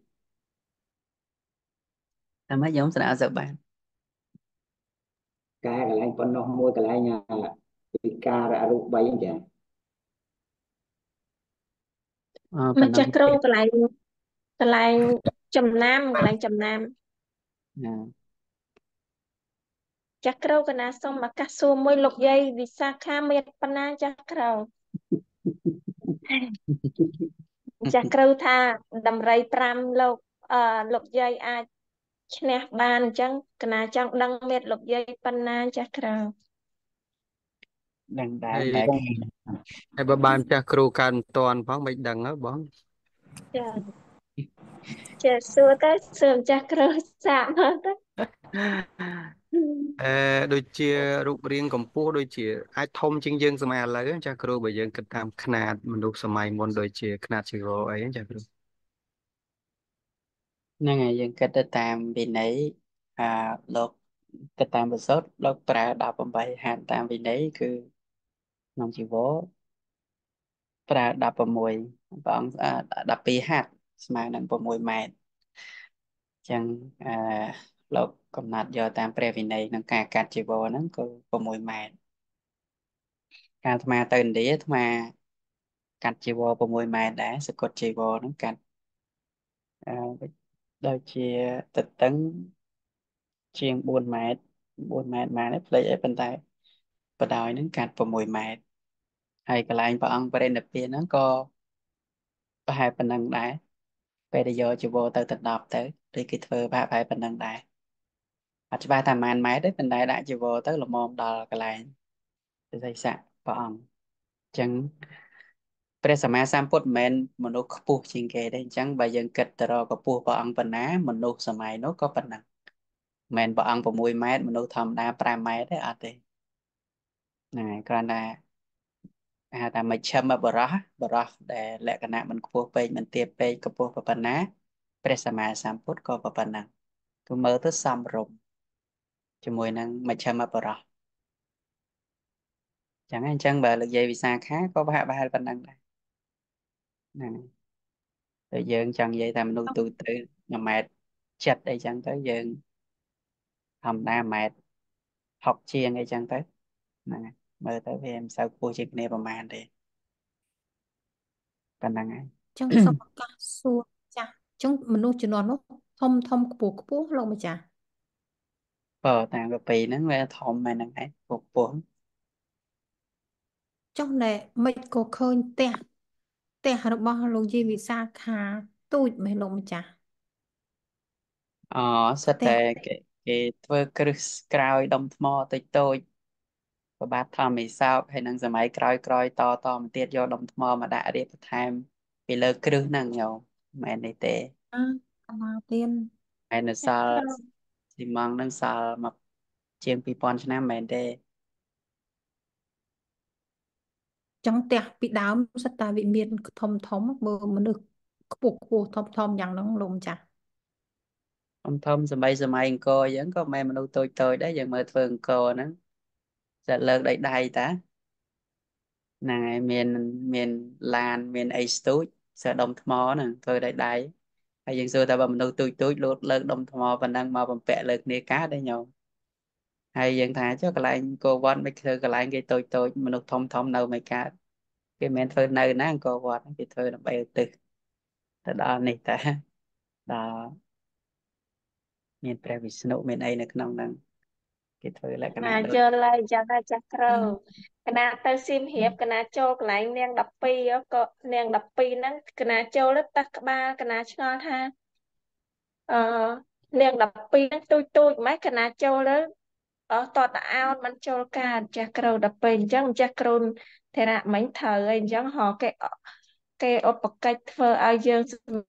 តែមកខ្ញុំស្នើទៅបានកែកន្លែងប៉ុណ្ណោះមួយកន្លែងវិការៈរូប3ហ្នឹងចាស់ប៉ុម្ណ្ណឹងចាស់គ្រូកន្លែងចំណាំកន្លែងចំណាំណាចាស់គ្រូកណាសូមឱកាសសួរមួយលោកយាយវិសាខាមានប៉ុណ្ណាចាស់គ្រូចាស់គ្រូថាដំរី5លោកយាយអាចឈ្នះបានអញ្ចឹងកណាចង់ដឹងមេត្តាលោកយាយប៉ុណ្ណាចាស់គ្រូដឹងដែរហើយតែហើយបើបានចាស់គ្រូកើតមិនតាន់ផងមិនដឹងហ៎បងចាសួរទៅសួរចាស់គ្រូសាកមើលទៅដូចជារូបរាងកម្ពស់ដូចជាអាចធំជាងយើងសម័យឥឡូវចាស់គ្រូបើយើងគិតតាមຂະຫນាតមនុស្សសម័យមុនដូចជាຂະຫນាតជីវរអីចាស់គ្រូហ្នឹងហើយយើងគិតទៅតាមវិន័យលោកគិតតាមប្រសូតលោកប្រើ18ហាត់តាមវិន័យគឺក្នុងជីវរប្រើ16ព្រះអង្គ12ហាត់ស្មើនឹង6ម៉ែត្រអញ្ចឹងលោកកំណត់យកតាមព្រះវិន័យក្នុងការកាត់ជីវរហ្នឹងគឺ6ម៉ែត្រកាលអាត្មាទៅឥណ្ឌាអាត្មាកាត់ជីវរ6ម៉ែត្រដែរសកុតជីវរហ្នឹងកាត់ដូចជាទទឹងជាង4ម៉ែត្រ4ម៉ែត្រម៉ែត្រភ្លេចអីប៉ុន្តែបដ ாய் ហ្នឹងកាត់6ម៉ែត្រហើយកន្លែងព្រះអង្គបរិនិព្វានហ្នឹងក៏ប្រហែលប៉ុណ្ណឹងដែរពេលដែលយកជីវរទៅដណ្ដប់ទៅដូចគេធ្វើប្រហែលប៉ុណ្ណឹងដែរអត់ច្បាស់ថាប៉ុន្មានម៉ែត្រទេប៉ុន្តែដាក់ជីវរទៅល្មមដល់កន្លែងទិស័កព្រះអង្គអញ្ចឹងព្រះសម្មាសម្ពុទ្ធមិនមែនមនុស្សខ្ពស់ជាងគេទេអញ្ចឹងបើយើងគិតទៅរកកម្ពស់ព្រះអង្គប៉ុណ្ណាមនុស្សសម័យនោះក៏ប៉ុណ្ណឹងមិនមែនព្រះអង្គ6ម៉ែត្រមនុស្សធម្មតា5ម៉ែត្រទេអត់ទេហ្នឹងហើយគ្រាន់តែហៅថាមជ្ឈិមបរោះដែលលក្ខណៈមិនខ្ពស់ពេកមិនទាបពេកកម្ពស់ប៉ុណ្ណាព្រះសម្មាសម្ពុទ្ធក៏ប៉ុណ្ណឹងគឺមើលទៅសមរម្យជាមួយនឹងមជ្ឈិមបរោះចឹងហើយអញ្ចឹងបើលោកយាយវិសាខាក៏ប្រហែលប៉ុណ្ណឹងដែរហ្នឹង rồi dương chẳng vậy ta mình nuôi tụi tự mà mệt chật đây chẳng tới dương hầm đa mệt học chiên đây chẳng tới nè mơ tới với em sao cô chị nàyประมาณđi còn năng ấy ចឹងសូមឱកាសសួរចាស់ចឹងមនុស្សជំនាន់នោះធំធំខ្ពស់ខ្ពស់លោកម្ចាស់តាមកពីហ្នឹងវាធំមែនហ្នឹងឯងពពោះចុះណែមិនក៏ឃើញផ្ទះរបស់លោកយាយវិសាខាទូចមែនលោកម្ចាស់សិតផ្ទះតែគេធ្វើគ្រឹះក្រោយដុំថ្មតិចតូចប្របាទធម្មឥសោកហើយនឹងសម័យក្រោយតមកទៀតយកដុំថ្មមកដាក់រៀបបន្ថែមពីលើគ្រឹះហ្នឹងញោមមែនទេទេកន្លងទៀតហើយនៅសល់ស៊ីម៉ង់នឹងសល់មកជាង2000ឆ្នាំមែនទេចឹងផ្ទះពីដើមសិតតែវាមានធំធំបើមនុស្សខ្ពស់ខ្ពស់ធំយ៉ាងហ្នឹងលោកម្ចាស់ធំសម័យអង្គរអញ្ចឹងក៏មិនមនុស្សតូចដែរយើងមើលធ្វើអង្គរហ្នឹងsẽលើកដៃតាហ្នឹងហើយមានឡានមានអីស្ទូចសើដុំថ្មហ្នឹងធ្វើដៃហើយយើងសួរថាបើមនុស្សទូចលោតលើកដុំថ្មប៉ុណ្ណឹងមកបំពាក់លើគ្នាកើតទេញោមហើយយើងថាចុះកន្លែងអង្គរវត្តមិនធ្វើកន្លែងគេតូចមនុស្សធំនៅមិនកើតគេមិនធ្វើនៅណាអង្គរវត្តគេធ្វើដើម្បីឧទ្ទិសទៅដល់នេះតាដល់មានព្រះវិស្ណុមានអីនៅក្នុងហ្នឹងគេធ្វើលក្ខណៈដូចយកឡើយចឹងហើយចាស់ក្រៅកណាទៅសៀមរាបកណាចូលកន្លែងនាង12ក៏នាង12ហ្នឹងកណាចូលទៅតះក្បាលកណាឆ្ងល់ថានាង12ហ្នឹងទូចម៉េចកណាចូលទៅតតអោនមិនចូលការចាស់ក្រៅដល់ពេលអញ្ចឹងចាស់ក្រៅធរៈមិញត្រូវអីអញ្ចឹងហៅគេឧបកិច្ចធ្វើឲ្យយើង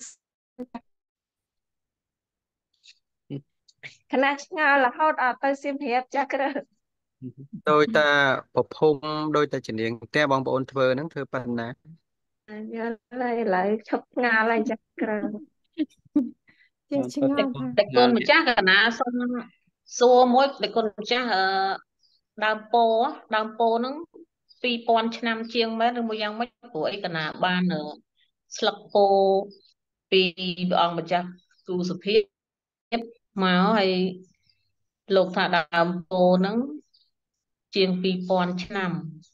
កណាឆ្ងល់រហូតអត់ទៅសៀមរាបចាស់ក្រៅដោយតាប្រភពដោយតាជំនាញផ្ទះបងប្អូនធ្វើហ្នឹងធ្វើប៉ុណ្ណាយកឡើយឈប់ឆ្ងល់ហើយចាស់ក្រៅជាឆ្ងល់ថាតែគុណម្ចាស់កណាសុំសួរមួយតែគុណម្ចាស់ដើមពោហ្នឹង2000ឆ្នាំជាងមែនឬមួយយ៉ាងម៉េចព្រោះអីកណាបានស្លឹកពោពីព្រះអង្គម្ចាស់ទូសុភាពមកហើយលោកថាដើមពោហ្នឹងជាង2000ឆ្នាំ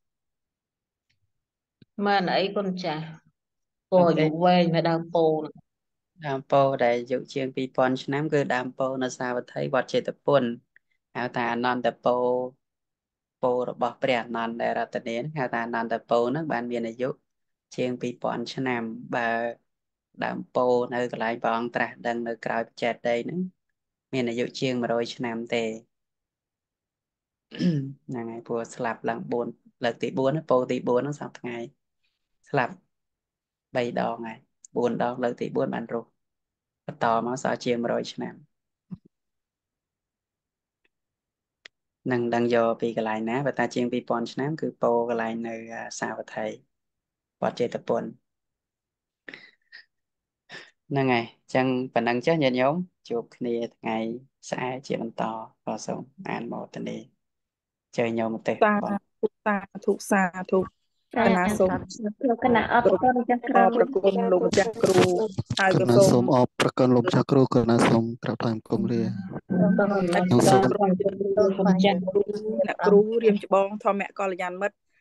មែនអីគុណម្ចាស់ពោអាយុវែងមែនដើមពោហ្នឹងដើមពោដែលអាយុជាង2000ឆ្នាំគឺដើមពោនៅសាវត្ថីវត្តចេតពុនហៅថាអនន្តពោពោរបស់ព្រះអនន្តរតនាហៅថាអនន្តពោហ្នឹងបានមានអាយុជាង2000ឆ្នាំបើដើមពោនៅកន្លែងព្រះអង្គត្រាស់ដឹងនៅក្រោយបច្ចេតដីហ្នឹងមានអាយុជាង100ឆ្នាំទេហ្នឹងហើយព្រោះស្លាប់ឡើង4លើកទី4ពោទី4ហ្នឹងសប្តាហ៍ថ្ងៃស្លាប់3ដងហើយ4ដងលើកទី4បានរស់បន្តមកសល់ជាង100ឆ្នាំនឹងដឹងយកពីកន្លែងណាបើតាជាង2000ឆ្នាំគឺពោកន្លែងនៅសាវត្ថីវត្តចេតពុនហ្នឹងហើយអញ្ចឹងប៉ុណ្ណឹងចាស់ញាតិញោមជួបគ្នាថ្ងៃស្អែកជាបន្តក៏សូមអានមោទនីជើញញោមទេសាធុកណាសូមកណាអរគុណចាស់ក្រៅប្រគុណលោកម្ចាស់គ្រូហើយក៏សូមអរប្រគុណលោកម្ចាស់គ្រូក៏ណាសូមក្រាបថ្វាយបង្គំលាខ្ញុំសូមអ្នកគ្រូរៀមច្បងធម្មកល្យាណមិត្ត